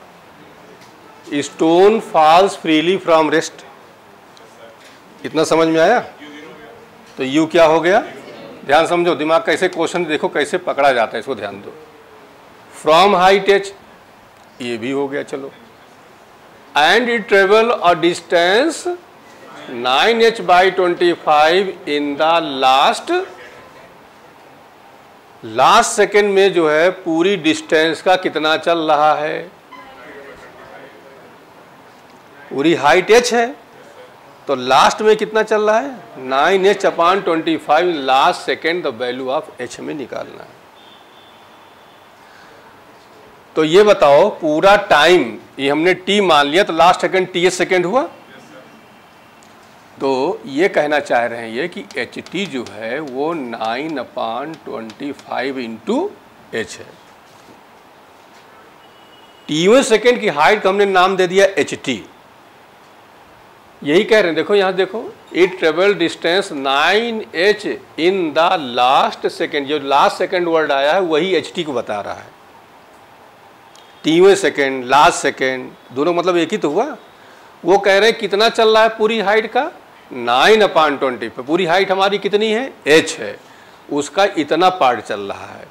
Stone falls freely from rest, इतना समझ में आया? तो यू क्या हो गया, ध्यान समझो, दिमाग कैसे क्वेश्चन देखो कैसे पकड़ा जाता है, इसको ध्यान दो। फ्रॉम हाइट एच, ये भी हो गया, चलो। And it travel a distance 9h/25 in the last second में जो है पूरी डिस्टेंस का कितना चल रहा है? पूरी हाइट h है, तो लास्ट में कितना चल रहा है? 9h/25 last second the value of h में निकालना है। तो ये बताओ, पूरा टाइम ये हमने t मान लिया, तो लास्ट सेकेंड ts सेकेंड हुआ। तो ये कहना चाह रहे हैं ये कि ht जो है वो 9/25 इंटू h है। टीवें सेकेंड की हाइट का हमने नाम दे दिया ht, यही कह रहे हैं। देखो यहाँ देखो, it travel distance 9h in the last second, जो लास्ट सेकेंड वर्ड आया है वही ht को बता रहा है। टीवें सेकेंड, लास्ट सेकेंड, दोनों मतलब एक ही तो हुआ। वो कह रहे हैं कितना चल रहा है पूरी हाइट का? 9/20। पूरी हाइट हमारी कितनी है? h है, उसका इतना पार्ट चल रहा है।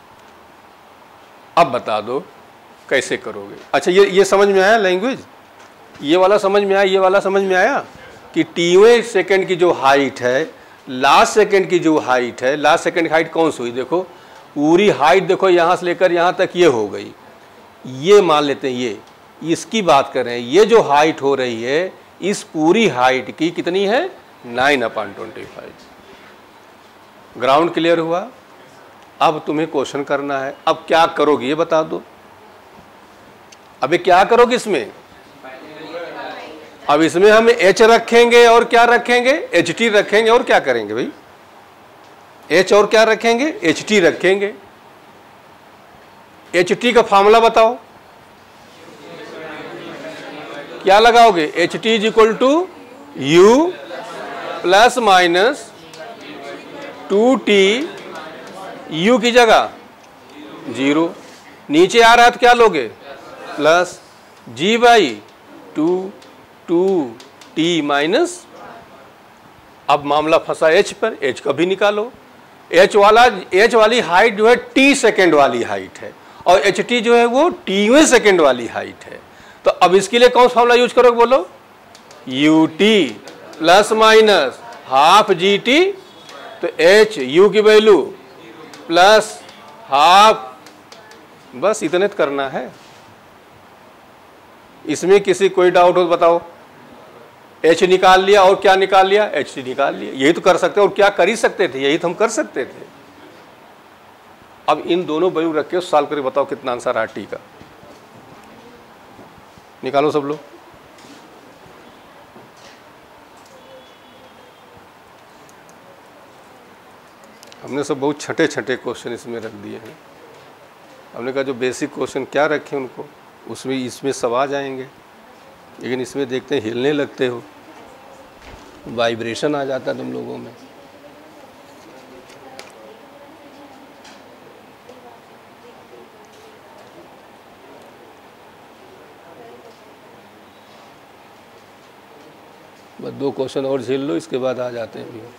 अब बता दो कैसे करोगे। अच्छा, ये समझ में आया लैंग्वेज? ये वाला समझ में आया, ये वाला समझ में आया कि टीवें सेकेंड की जो हाइट है, लास्ट सेकेंड की जो हाइट है, लास्ट सेकेंड की हाइट कौन सी हुई? देखो पूरी हाइट देखो, यहाँ से लेकर यहाँ तक ये हो गई। ये मान लेते हैं, ये इसकी बात कर रहे हैं। ये जो हाइट हो रही है, इस पूरी हाइट की कितनी है? 9/25। ग्राउंड क्लियर हुआ? अब तुम्हें क्वेश्चन करना है। अब क्या करोगे ये बता दो। अबे क्या करोगे इसमें? अब इसमें हम h रखेंगे और क्या रखेंगे? ht रखेंगे और क्या करेंगे भाई? h और क्या रखेंगे? ht रखेंगे। ht का फॉर्मूला बताओ, क्या लगाओगे? ht is equal to u plus minus 2t, u की जगह 0, नीचे आ रहा है तो क्या लोगे? प्लस g/2 2t माइनस, अब मामला फंसा h पर, h का भी निकालो। h वाली हाइट जो है t सेकेंड वाली हाइट है, और एच टी जो है वो टीवें सेकेंड वाली हाइट है। तो अब इसके लिए कौन सा फॉर्मूला यूज करोगे बोलो, U T plus minus half G T, तो एच यू की वैल्यू प्लस हाफ, बस इतने तो करना है। इसमें किसी कोई डाउट हो तो बताओ। एच निकाल लिया और क्या निकाल लिया, एच टी निकाल लिया, यही तो कर सकते और क्या कर ही सकते थे, यही तो हम कर सकते थे। अब इन दोनों वैल्यू रख के सॉल्व करके बताओ कितना आंसर आ टी का, निकालो सब लोग। हमने सब बहुत छठे छठे क्वेश्चन इसमें रख दिए हैं। हमने कहा जो बेसिक क्वेश्चन क्या रखे उनको उसमें इसमें सब आ जाएंगे, लेकिन इसमें देखते हैं हिलने लगते हो, वाइब्रेशन आ जाता है तुम लोगों में। बस 2 क्वेश्चन और झेल लो, इसके बाद आ जाते हैं भी।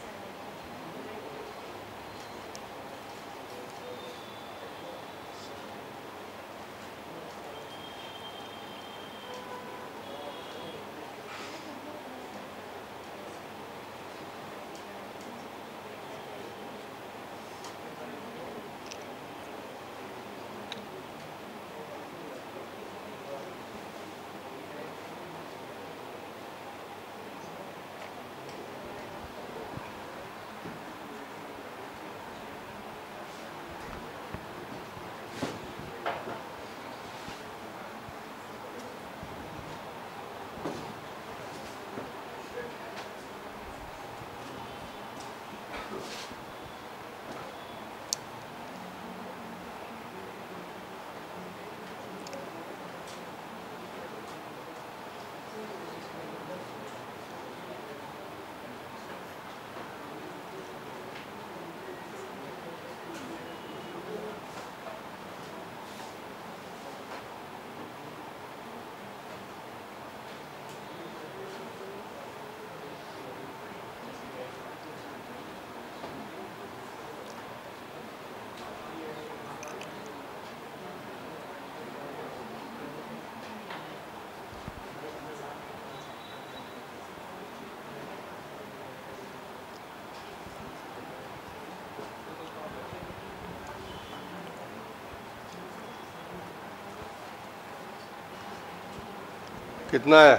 कितना है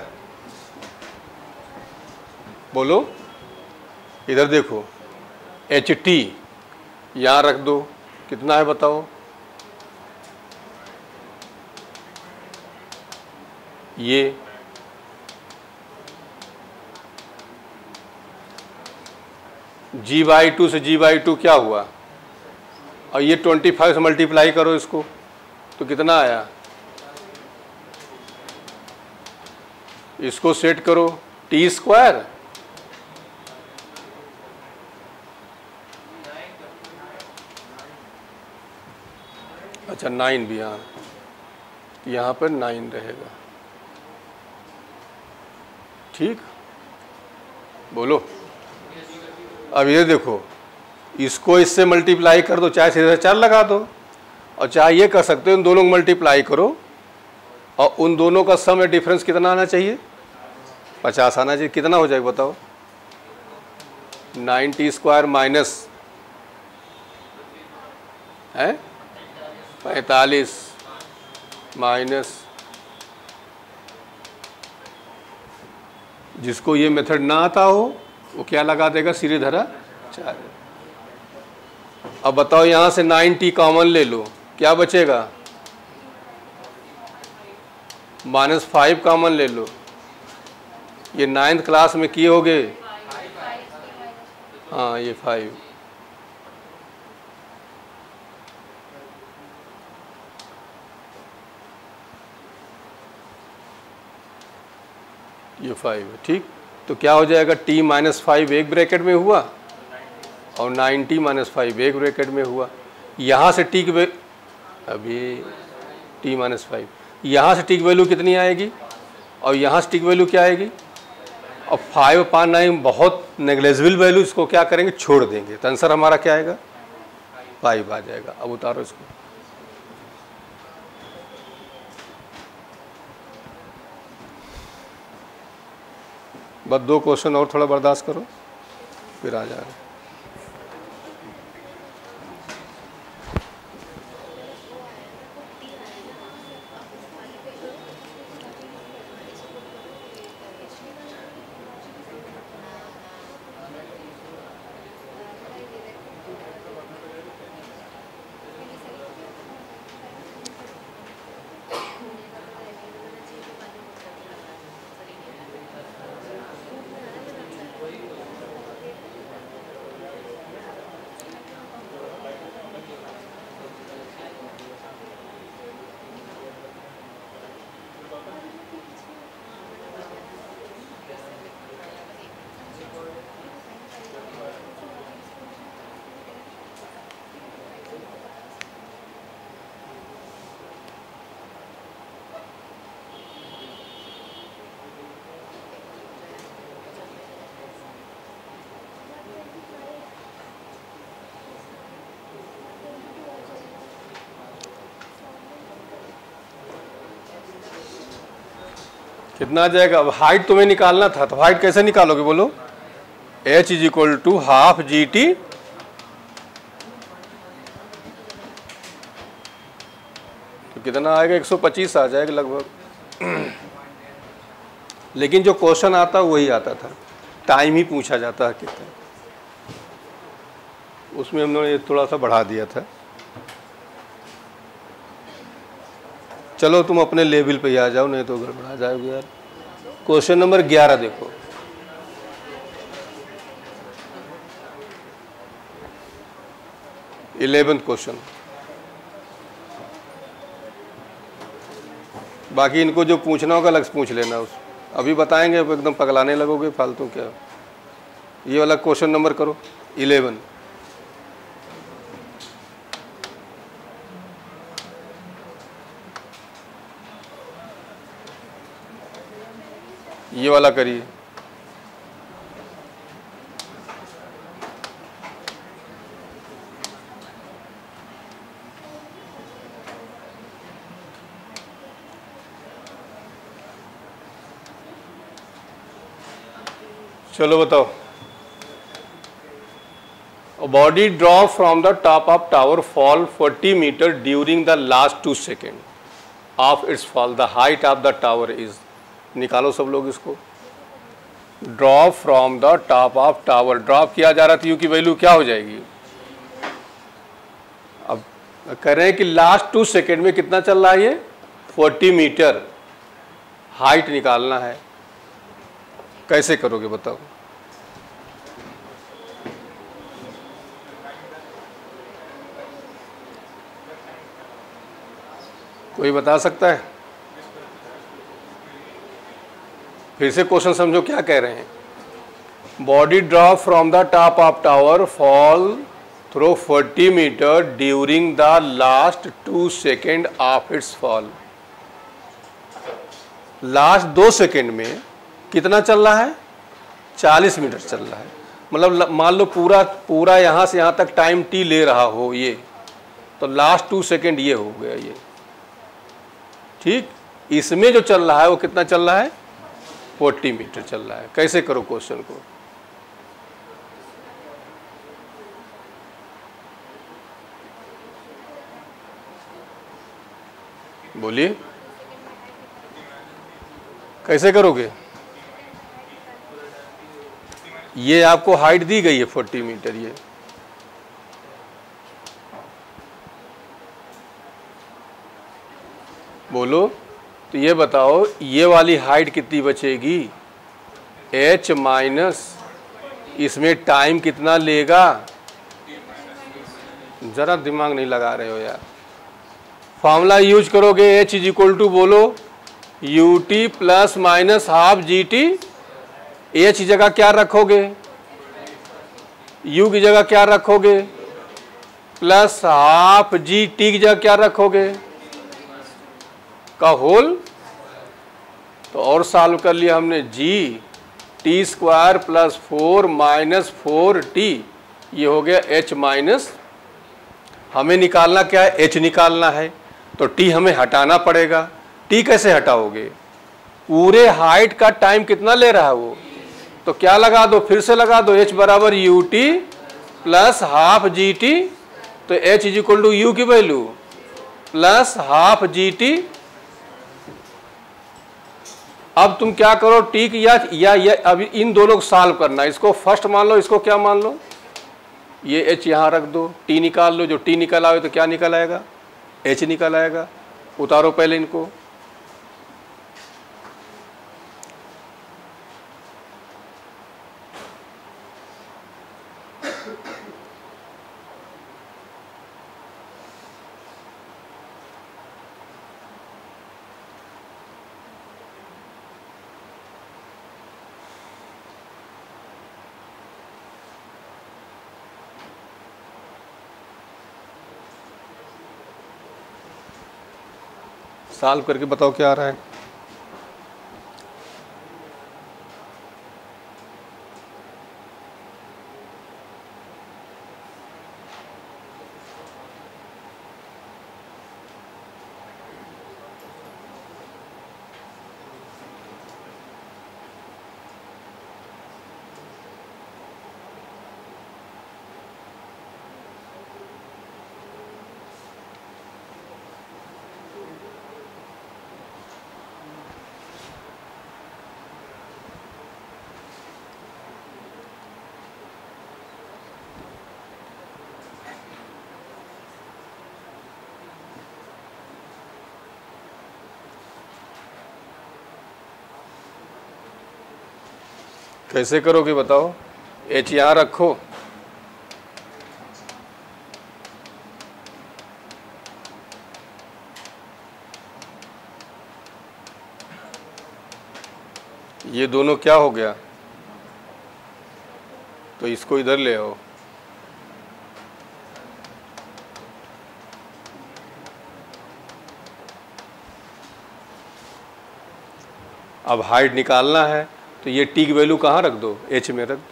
बोलो, इधर देखो, एच टी यहाँ रख दो, कितना है बताओ, ये g/2 से g/2 क्या हुआ, और ये 25 से मल्टीप्लाई करो इसको तो कितना आया, इसको सेट करो t², अच्छा 9 भी, हाँ यहाँ पर 9 रहेगा, ठीक। बोलो अब ये देखो, इसको इससे मल्टीप्लाई कर दो, चाहे सीधे 4 लगा दो, और चाहे ये कर सकते हो इन दोनों को मल्टीप्लाई करो और उन दोनों का सम या डिफरेंस कितना आना चाहिए, 50 आना चाहिए। कितना हो जाएगा बताओ, 9t² माइनस है 45 माइनस, जिसको ये मेथड ना आता हो वो क्या लगा देगा, सीधे धरा 4। अब बताओ यहाँ से 9t कॉमन ले लो, क्या बचेगा, -5 कॉमन ले लो, ये 9th क्लास में किए होगे, हाँ ये 5, ये 5 है, ठीक। तो क्या हो जाएगा, t-5 एक ब्रैकेट में हुआ और 9t-5 एक ब्रैकेट में हुआ। यहाँ से t की अभी t-5, यहाँ से t की वैल्यू कितनी आएगी और यहाँ से t की वैल्यू क्या आएगी, और 5/9 बहुत नेग्लेजिबल वैल्यू, इसको क्या करेंगे, छोड़ देंगे, तो आंसर हमारा क्या आएगा, 5 आ जाएगा। अब उतारो इसको, बस 2 क्वेश्चन और थोड़ा बर्दाश्त करो, फिर आ जा रहे। कितना आ जाएगा? अब हाइट तुम्हें निकालना था, तो हाइट कैसे निकालोगे बोलो? h is equal to half G T, तो कितना आएगा? 125 आ जाएगा लगभग। लेकिन जो क्वेश्चन आता वही आता था, टाइम ही पूछा जाता है कितना, उसमें हम लोगों ने थोड़ा सा बढ़ा दिया था। चलो तुम अपने लेवल पे आ जाओ, नहीं तो गड़बड़ा जाओगे यार। क्वेश्चन नंबर 11 देखो। Eleventh question. बाकी इनको जो पूछना होगा अलग से पूछ लेना, उस अभी बताएंगे, एकदम पगलाने लगोगे फालतू क्या। ये वाला क्वेश्चन नंबर करो 11। ये वाला करिए। चलो बताओ। A body drop from the top of tower fall 40 meter during the last 2 seconds of its fall. The height of the tower is, निकालो सब लोग इसको। Drop from the top of tower, drop किया जा रहा था, यू की value क्या हो जाएगी? अब कह रहे हैं कि लास्ट 2 सेकेंड में कितना चल रहा है ये? 40 मीटर हाइट निकालना है। कैसे करोगे बताओ? कोई बता सकता है? फिर से क्वेश्चन समझो क्या कह रहे हैं। Body drop from the top of tower fall through 40 meter during the last 2 second of its fall. Last 2 second में कितना चल रहा है? 40 मीटर चल रहा है। मतलब मान लो पूरा यहाँ से यहाँ तक टाइम टी ले रहा हो ये, तो लास्ट 2 सेकेंड ये हो गया ये, ठीक। इसमें जो चल रहा है वो कितना चल रहा है? 40 मीटर चल रहा है। कैसे करो क्वेश्चन को? बोलिए, कैसे करोगे? ये आपको हाइट दी गई है 40 मीटर, ये बोलो। तो ये बताओ ये वाली हाइट कितनी बचेगी? h माइनस इसमें टाइम कितना लेगा? जरा दिमाग नहीं लगा रहे हो यार। फॉर्मूला यूज करोगे, h इज इक्वल टू बोलो ut प्लस माइनस हाफ जी टी। h की जगह क्या रखोगे? u की जगह क्या रखोगे? प्लस हाफ जी टी की जगह क्या रखोगे? का होल। तो और सॉल्व कर लिया हमने। G T square plus 4 minus 4t, ये हो गया h माइनस। हमें निकालना क्या है? h निकालना है, तो t हमें हटाना पड़ेगा। t कैसे हटाओगे? पूरे हाइट का टाइम कितना ले रहा है वो? तो क्या लगा दो, फिर से लगा दो, h बराबर U T plus half G T. तो h is equal to U की value plus half G T. अब तुम क्या करो, टी की या अब इन दोनों को सॉल्व करना। इसको फर्स्ट मान लो, इसको क्या मान लो, ये h यहां रख दो, t निकाल लो। जो t निकल आए तो क्या निकल आएगा, h निकल आएगा। उतारो पहले इनको। सॉल्व करके बताओ क्या आ रहा है। कैसे करोगे बताओ, h यहां रखो, ये दोनों क्या हो गया, तो इसको इधर ले आओ। अब हाइट निकालना है, तो ये टी की वैल्यू कहाँ रख दो, h में रख दो।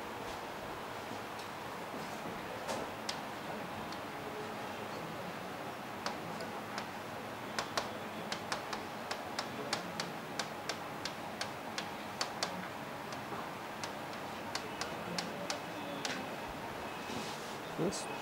बस।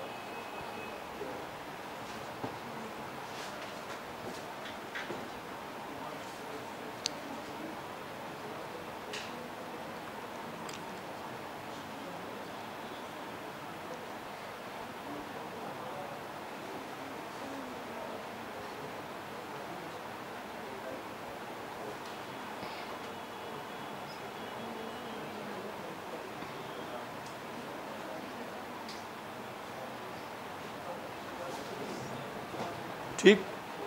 ठीक।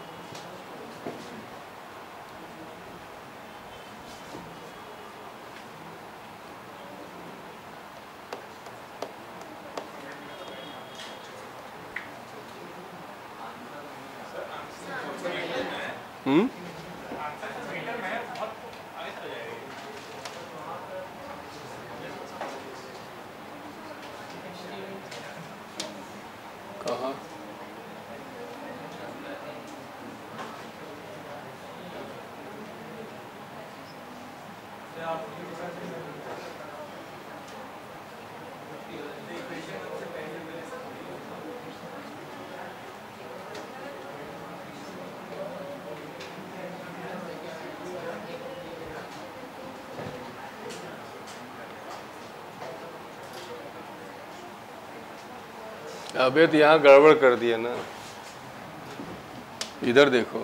कहाँ, अबे तो यहाँ गड़बड़ कर दिया ना, इधर देखो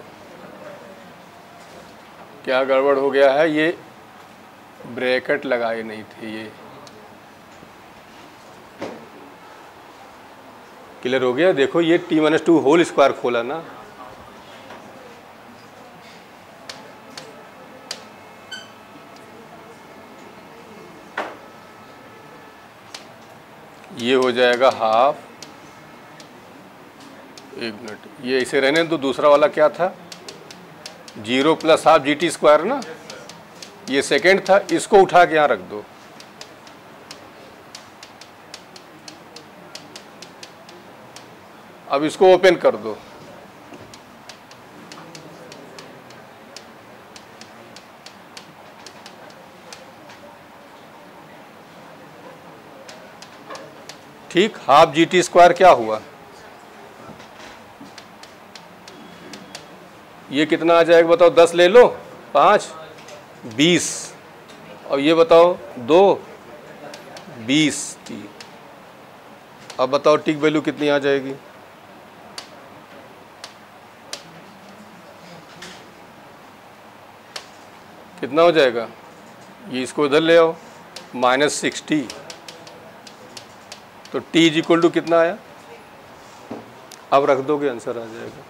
क्या गड़बड़ हो गया है। ये ब्रैकेट लगाए नहीं थे, ये क्लियर हो गया। देखो ये t-2 होल स्क्वायर खोला ना, ये हो जाएगा हाफ। एक मिनट, ये इसे रहने दो। दूसरा वाला क्या था, 0 plus half G T square ना, ये सेकेंड था, इसको उठा के यहाँ रख दो। अब इसको ओपन कर दो। ठीक, हाफ जी टी स्क्वायर क्या हुआ, ये कितना आ जाएगा बताओ, 10 ले लो, 5 20, और ये बताओ 2 20 टी। अब बताओ टी की वैल्यू कितनी आ जाएगी, कितना हो जाएगा, ये इसको इधर ले आओ, -60, तो t इज इक्वल टू कितना आया, अब रख दोगे आंसर आ जाएगा।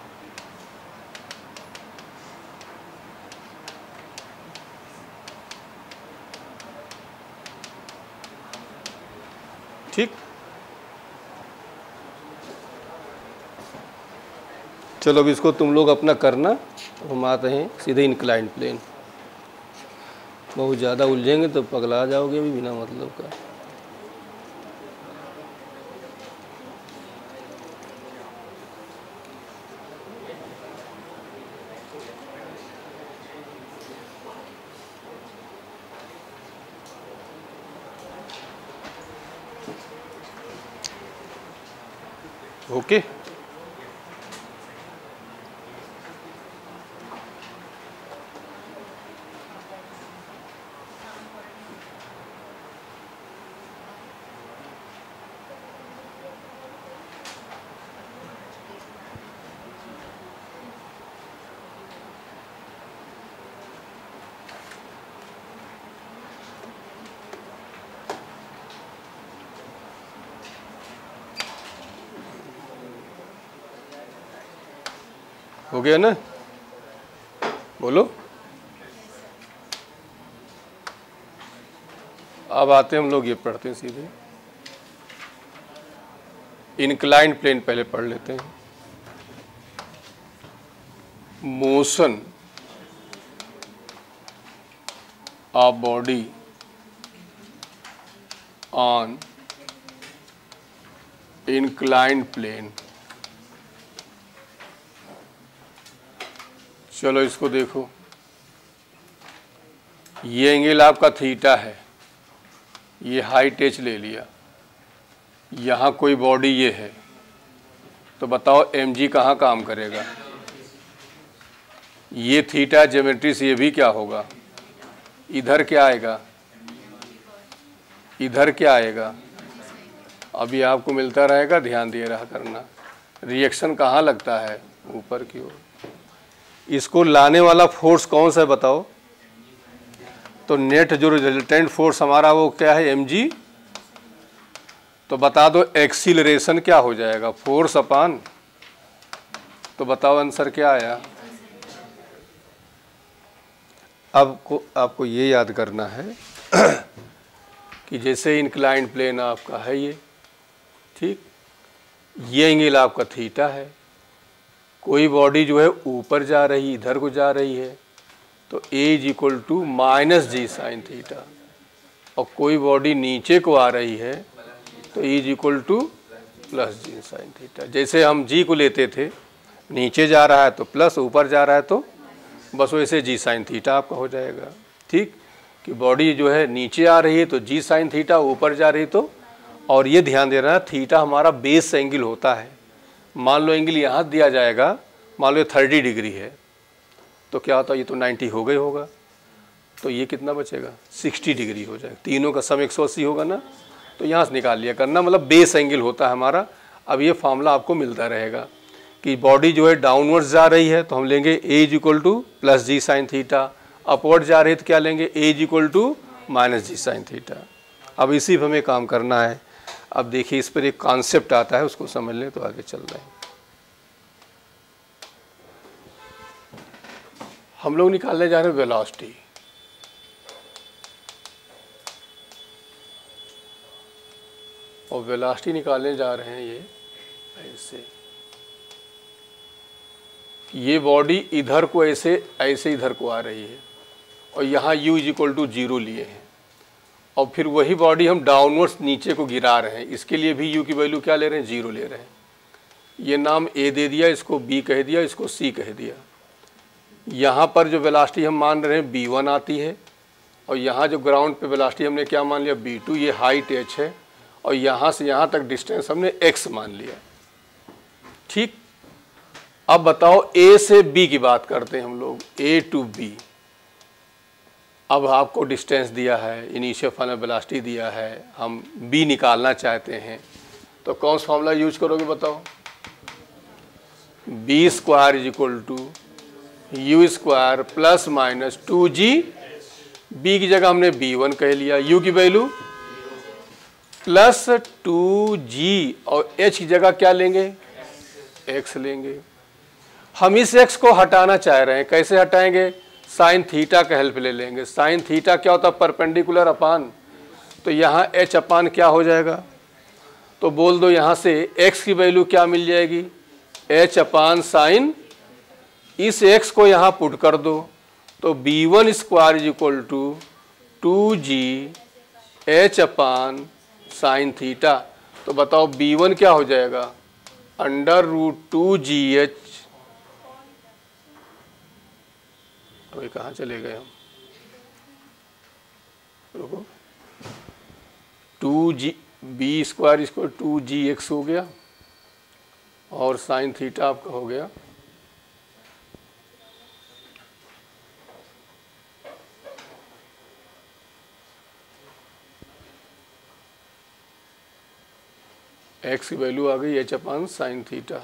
ठीक, चलो अब इसको तुम लोग अपना करना, हम आते हैं सीधे इंक्लाइंड प्लेन। बहुत ज़्यादा उलझेंगे तो पगला जाओगे भी बिना मतलब का। ओके, हो गया ना, बोलो। अब आते हैं हम लोग, ये पढ़ते हैं सीधे इंक्लाइंड प्लेन, पहले पढ़ लेते हैं। Motion of body on inclined plane. चलो इसको देखो, ये एंगल आपका थीटा है, ये हाइट एच ले लिया, यहाँ कोई बॉडी ये है, तो बताओ एम जी कहाँ काम करेगा, ये थीटा ज्योमेट्री से ये भी क्या होगा, इधर क्या आएगा, इधर क्या आएगा, अभी आपको मिलता रहेगा, ध्यान दिए रहा करना। रिएक्शन कहाँ लगता है, ऊपर की ओर। इसको लाने वाला फोर्स कौन सा है बताओ, तो नेट जो रिजल्टेंट फोर्स हमारा वो क्या है, mg। तो बता दो एक्सीलरेशन क्या हो जाएगा, फोर्स अपान, तो बताओ आंसर क्या आया। अब आपको ये याद करना है कि जैसे इंक्लाइंड प्लेन आपका है ये, ठीक, ये एंगल आपका थीटा है, कोई बॉडी जो है ऊपर जा रही, इधर को जा रही है, तो A is equal to -g sine theta, और कोई बॉडी नीचे को आ रही है तो E is equal to +g sine theta. जैसे हम g को लेते थे, नीचे जा रहा है तो प्लस, ऊपर जा रहा है तो बस वैसे g साइन थीटा आपका हो जाएगा। ठीक, कि बॉडी जो है नीचे आ रही है तो g साइन थीटा, ऊपर जा रही तो, और ये ध्यान दे रहा है थीटा हमारा बेस एंगल होता है। मान लो एंगल यहाँ दिया जाएगा, मान लो 30 डिग्री है, तो क्या होता है, ये तो 90 हो गई होगा, तो ये कितना बचेगा, 60 डिग्री हो जाएगा, तीनों का सम 180 होगा ना, तो यहाँ से निकाल लिया करना, मतलब बेस एंगल होता है हमारा। अब ये फार्मूला आपको मिलता रहेगा कि बॉडी जो है डाउनवर्ड्स जा रही है तो हम लेंगे A is equal to +g sine theta, upward जा रही है तो क्या लेंगे, A is equal to -g sine theta. अब इसी पर हमें काम करना है। अब देखिए इस पर एक कॉन्सेप्ट आता है, उसको समझ लें तो आगे चल रहे हैं। हम लोग निकालने जा रहे हैं वेलोसिटी, और वेलोसिटी निकालने जा रहे हैं ये ऐसे, ये बॉडी इधर को ऐसे ऐसे इधर को आ रही है, और यहाँ u इज इक्वल टू 0 लिए हैं, और फिर वही बॉडी हम डाउनवर्ड्स नीचे को गिरा रहे हैं, इसके लिए भी u की वैल्यू क्या ले रहे हैं, 0 ले रहे हैं। ये नाम A दे दिया, इसको B कह दिया, इसको C कह दिया। यहाँ पर जो वेलोसिटी हम मान रहे हैं B1 आती है, और यहाँ जो ग्राउंड पे वेलोसिटी हमने क्या मान लिया, B2, ये हाइट h है, और यहाँ से यहाँ तक डिस्टेंस हमने x मान लिया। ठीक, अब बताओ A से B की बात करते हैं हम लोग, A to B। अब आपको डिस्टेंस दिया है, इनिशियल फाइनल वेलोसिटी दिया है, हम B निकालना चाहते हैं, तो कौन सा फॉर्मूला यूज करोगे बताओ? B square is equal to U square plus minus 2G, B की जगह हमने B1 कह लिया, U की वैल्यू प्लस 2G और H की जगह क्या लेंगे? X लेंगे। हम इस x को हटाना चाह रहे हैं, कैसे हटाएंगे? साइन थीटा का हेल्प ले लेंगे। साइन थीटा क्या होता है? परपेंडिकुलर अपान, तो यहाँ h अपान क्या हो जाएगा? तो बोल दो यहाँ से x की वैल्यू क्या मिल जाएगी? h अपान साइन, इस x को यहाँ पुट कर दो, तो b1 square is equal to 2g h upon sine theta. तो बताओ b1 क्या हो जाएगा? Under root 2gh। अभी कहाँ चले गए हम? रुको, 2g b स्क्वायर इसको 2gx हो गया और साइन थीटा आपका हो गया x की वैल्यू आ गई h अपान साइन थीटा।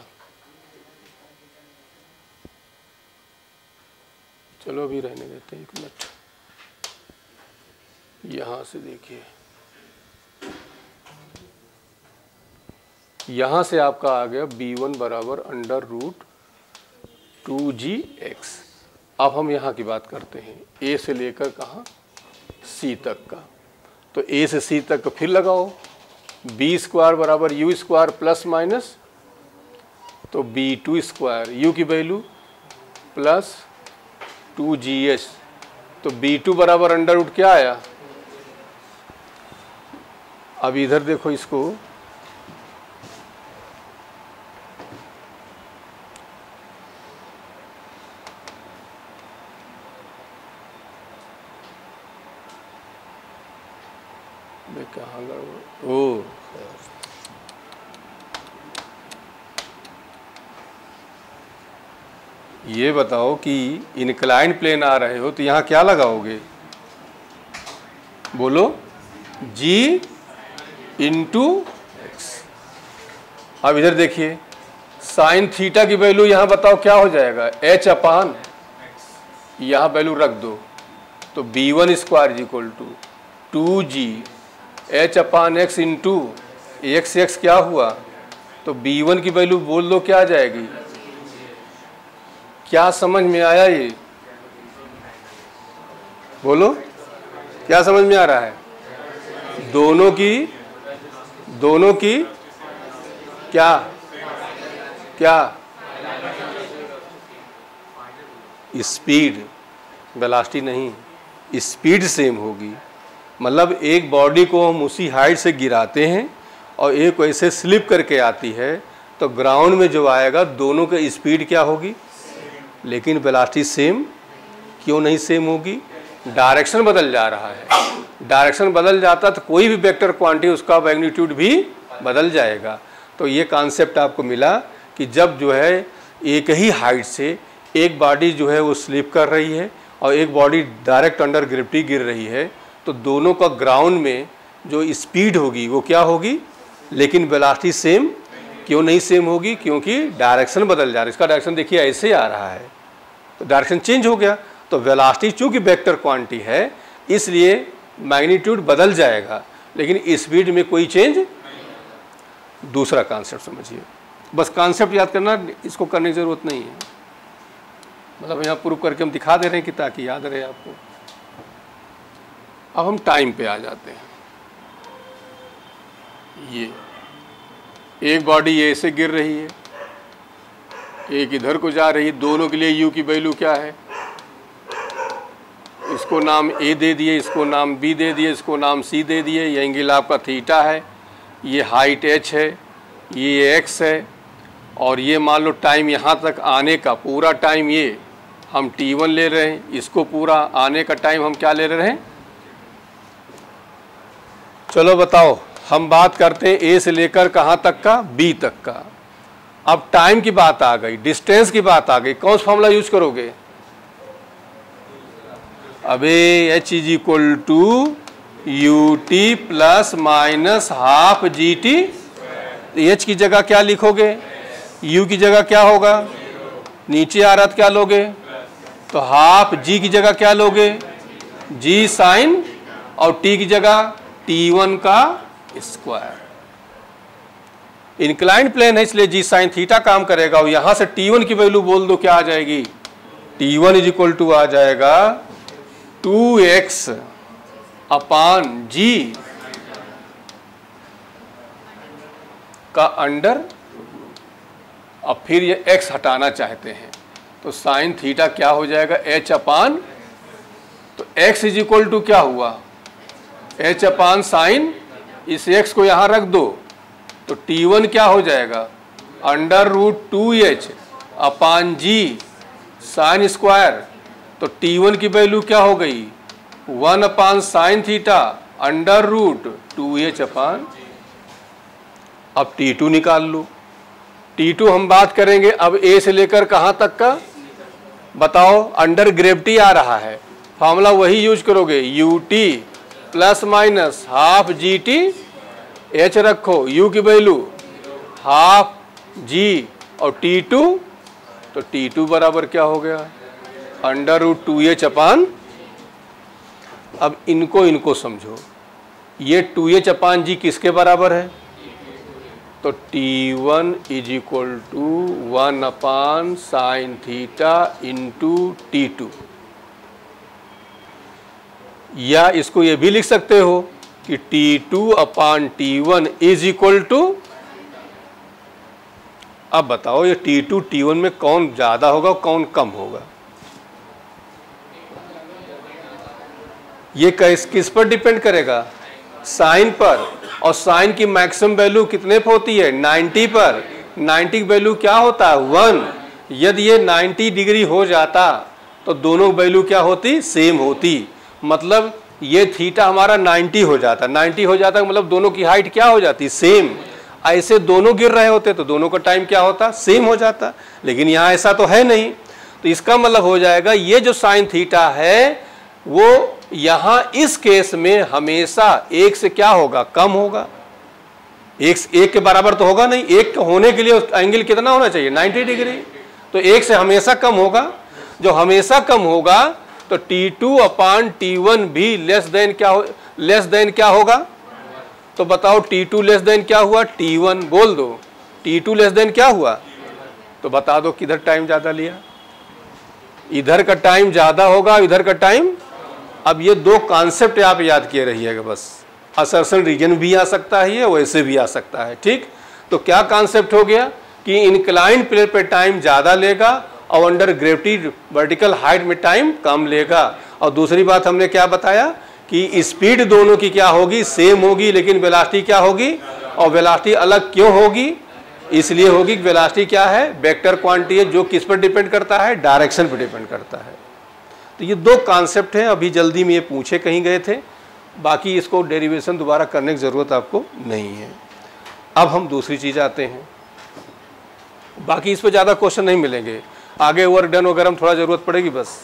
चलो अभी रहने देते हैं, एक मिनट। यहाँ से देखिए, यहाँ से आपका आ गया b1 बराबर अंडर रूट 2gx। अब हम यहाँ की बात करते हैं, a से लेकर कहाँ? c तक का। तो a से c तक का फिर लगाओ, b स्क्वायर बराबर u स्क्वायर प्लस माइनस, तो b2 स्क्वायर, u की वैल्यू प्लस 2gh, तो b2 बराबर अंडर रूट क्या आया? अब इधर देखो इसको, कहाँ गड़बड़? ओ ये बताओ कि इनक्लाइंड प्लेन आ रहे हो तो यहाँ क्या लगाओगे? बोलो, g इंटू एक्स। अब इधर देखिए, साइन थीटा की वैल्यू यहाँ बताओ क्या हो जाएगा? h अपान, यहाँ वैल्यू रख दो, तो b1 square is equal to 2g h upon X into X, X क्या हुआ? तो b1 की वैल्यू बोल दो क्या आ जाएगी? क्या समझ में आया? ये बोलो, क्या समझ में आ रहा है? दोनों की क्या क्या स्पीड, वेलोसिटी नहीं, स्पीड सेम होगी। मतलब एक बॉडी को हम उसी हाइट से गिराते हैं और एक वैसे स्लिप करके आती है, तो ग्राउंड में जो आएगा दोनों की स्पीड क्या होगी? लेकिन वेलोसिटी सेम क्यों नहीं सेम होगी? डायरेक्शन बदल जा रहा है। डायरेक्शन बदल जाता तो कोई भी वेक्टर क्वांटिटी उसका मैग्नीट्यूड भी बदल जाएगा। तो ये कॉन्सेप्ट आपको मिला कि जब जो है एक ही हाइट से एक बॉडी जो है वो स्लिप कर रही है और एक बॉडी डायरेक्ट अंडर ग्रेविटी गिर रही है, तो दोनों का ग्राउंड में जो स्पीड होगी वो क्या होगी? लेकिन वेलोसिटी सेम क्यों नहीं सेम होगी? क्योंकि डायरेक्शन बदल जा रहा है। इसका डायरेक्शन देखिए ऐसे आ रहा है, तो डायरेक्शन चेंज हो गया। तो वेलोसिटी चूंकि वेक्टर क्वांटिटी है इसलिए मैग्नीट्यूड बदल जाएगा, लेकिन स्पीड में कोई चेंज। दूसरा कॉन्सेप्ट समझिए, बस कॉन्सेप्ट याद करना, इसको करने की ज़रूरत नहीं है। मतलब यहाँ प्रूव करके हम दिखा दे रहे हैं कि ताकि याद रहे आपको। अब हम टाइम पे आ जाते हैं। ये एक बॉडी ए से गिर रही है, एक इधर को जा रही है, दोनों के लिए यू की वैल्यू क्या है? इसको नाम ए दे दिए, इसको नाम बी दे दिए, इसको नाम सी दे दिए। ये एंगल आपका थीटा है, ये हाइट एच है, ये एक्स है, और ये मान लो टाइम यहाँ तक आने का पूरा टाइम ये हम t1 ले रहे हैं, इसको पूरा आने का टाइम हम क्या ले रहे हैं? चलो बताओ, हम बात करते हैं ए से लेकर कहाँ तक का, बी तक का। अब टाइम की बात आ गई, डिस्टेंस की बात आ गई, कौन सा फॉर्मूला यूज करोगे? अबे h is equal to U T plus minus half ji T. h की जगह क्या लिखोगे? u की जगह क्या होगा? नीचे आ रहा था क्या लोगे? तो हाफ g की जगह क्या लोगे? g साइन, और t की जगह t1 का स्क्वायर। इंक्लाइंड प्लेन है इसलिए g साइन थीटा काम करेगा, और यहां से t1 की वैल्यू बोल दो, क्या आ जाएगी? t1 इज इक्वल टू आ जाएगा 2x अपान g का अंडर। अब फिर ये x हटाना चाहते हैं तो साइन थीटा क्या हो जाएगा? h अपान, तो x इज इक्वल टू क्या हुआ? h अपान साइन, इस x को यहां रख दो तो t1 क्या हो जाएगा? Under root 2h upon g sine square. तो t1 की वैल्यू क्या हो गई? 1 upon sine theta under root 2h अपान। अब t2 निकाल लो। t2 हम बात करेंगे अब a से लेकर कहां तक का, बताओ? अंडर ग्रेविटी आ रहा है, फॉर्मूला वही यूज करोगे, U T plus minus half जी टी। h रखो, u की वैल्यू हाफ g और t2, तो t2 बराबर क्या हो गया? अंडर रूट 2h अपान। अब इनको समझो, ये 2h अपान जी किसके बराबर है? तो t1 is equal to 1 upon sine theta into t2। या इसको ये भी लिख सकते हो कि t2 upon t1 is equal to, अब बताओ ये t2 t1 में कौन ज्यादा होगा कौन कम होगा? ये किस पर डिपेंड करेगा? साइन पर। और साइन की मैक्सिमम वैल्यू कितने पर होती है? 90 पर। 90 की वैल्यू क्या होता है? 1। यदि ये 90 डिग्री हो जाता तो दोनों वैल्यू क्या होती? सेम होती। मतलब ये थीटा हमारा 90 हो जाता, 90 हो जाता मतलब दोनों की हाइट क्या हो जाती? सेम। ऐसे दोनों गिर रहे होते तो दोनों का टाइम क्या होता? सेम हो जाता। लेकिन यहाँ ऐसा तो है नहीं, तो इसका मतलब हो जाएगा ये जो साइन थीटा है वो यहां इस केस में हमेशा एक से क्या होगा? कम होगा। एक के बराबर तो होगा नहीं, एक होने के लिए एंगल कितना होना चाहिए? 90 डिग्री। तो एक से हमेशा कम होगा। जो हमेशा कम होगा तो t2 अपान t1 भी लेस देन क्या होगा? तो बताओ t2 लेस देन क्या हुआ? t1 बोल दो। t2 लेस देन क्या हुआ? तो बता दो किधर टाइम ज्यादा लिया? इधर का टाइम ज्यादा होगा, इधर का टाइम। अब ये दो कॉन्सेप्ट आप याद किए रहिएगा बस। असर्शन रीजन भी आ सकता है, वैसे भी आ सकता है, ठीक? तो क्या कॉन्सेप्ट हो गया कि इंक्लाइंड प्लेन पे टाइम ज़्यादा लेगा और अंडर ग्रेविटी वर्टिकल हाइट में टाइम कम लेगा। और दूसरी बात हमने क्या बताया कि स्पीड दोनों की क्या होगी? सेम होगी, लेकिन वेलोसिटी क्या होगी? और वेलोसिटी अलग क्यों होगी? इसलिए होगी कि वेलोसिटी क्या है? वेक्टर क्वांटिटी है, जो किस पर डिपेंड करता है? डायरेक्शन पर डिपेंड करता है। तो ये दो कॉन्सेप्ट हैं, अभी जल्दी में ये पूछे कहीं गए थे, बाकी इसको डेरिवेशन दोबारा करने की ज़रूरत आपको नहीं है। अब हम दूसरी चीज़ आते हैं, बाकी इस पर ज़्यादा क्वेश्चन नहीं मिलेंगे, आगे वर्क डन वगैरह में थोड़ा ज़रूरत पड़ेगी बस।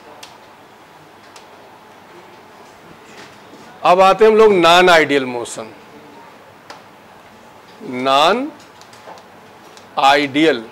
अब आते हैं हम लोग non ideal motion. Non ideal,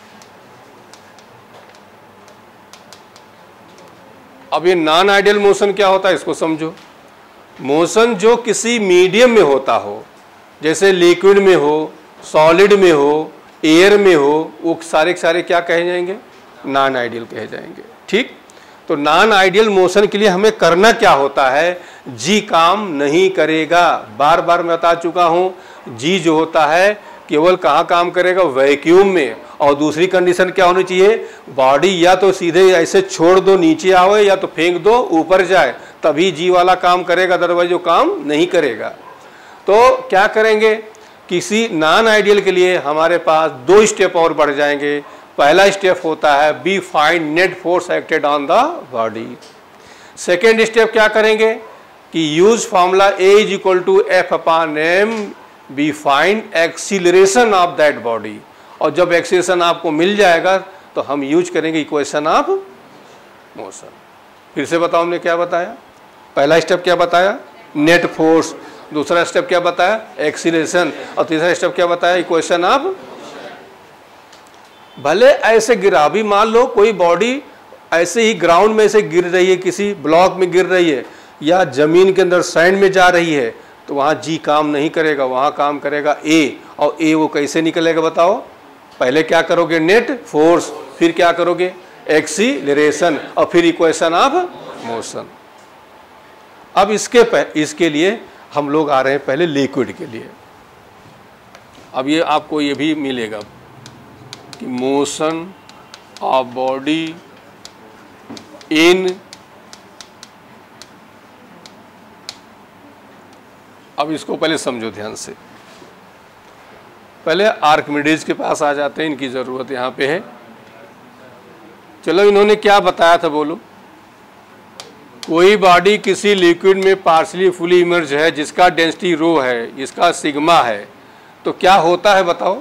अब ये नॉन आइडियल मोशन क्या होता है इसको समझो। मोशन जो किसी मीडियम में होता हो, जैसे लिक्विड में हो, सॉलिड में हो, एयर में हो, वो सारे के सारे क्या कहे जाएंगे? नॉन आइडियल कहे जाएंगे, ठीक? तो नॉन आइडियल मोशन के लिए हमें करना क्या होता है? जी काम नहीं करेगा। बार बार मैं बता चुका हूँ, जी जो होता है केवल कहाँ काम करेगा? वैक्यूम में। और दूसरी कंडीशन क्या होनी चाहिए? बॉडी या तो सीधे ऐसे छोड़ दो नीचे आवे, या तो फेंक दो ऊपर जाए, तभी जी वाला काम करेगा, अदरवाइज वो काम नहीं करेगा। तो क्या करेंगे? किसी नॉन आइडियल के लिए हमारे पास दो स्टेप और बढ़ जाएंगे। पहला स्टेप होता है be find net force acted on the body. Second step क्या करेंगे? कि use formula A is equal to F/m, we find acceleration of that body. और जब एक्सीलरेशन आपको मिल जाएगा तो हम यूज करेंगे इक्वेशन ऑफ मोशन। फिर से बताओ, हमने क्या बताया? पहला स्टेप क्या बताया? Net force. दूसरा स्टेप क्या बताया? एक्सीलरेशन। और तीसरा स्टेप क्या बताया? Equation of. भले ऐसे गिरा, अभी मान लो कोई बॉडी ऐसे ही ग्राउंड में से गिर रही है, किसी ब्लॉक में गिर रही है या जमीन के अंदर सैंड में जा रही है, तो वहाँ जी काम नहीं करेगा, वहाँ काम करेगा ए। और ए वो कैसे निकलेगा बताओ? पहले क्या करोगे? नेट फोर्स, फिर क्या करोगे? एक्सीलरेशन, और फिर इक्वेशन ऑफ मोशन। अब इसके लिए हम लोग आ रहे हैं पहले लिक्विड के लिए। अब ये आपको ये भी मिलेगा कि मोशन ऑफ बॉडी इन, अब इसको पहले समझो ध्यान से। पहले आर्किमिडीज के पास आ जाते हैं, इनकी ज़रूरत यहाँ पे है। चलो, इन्होंने क्या बताया था बोलो? कोई बॉडी किसी लिक्विड में पार्शली फुली इमर्ज है जिसका डेंसिटी रो है, इसका सिग्मा है, तो क्या होता है बताओ?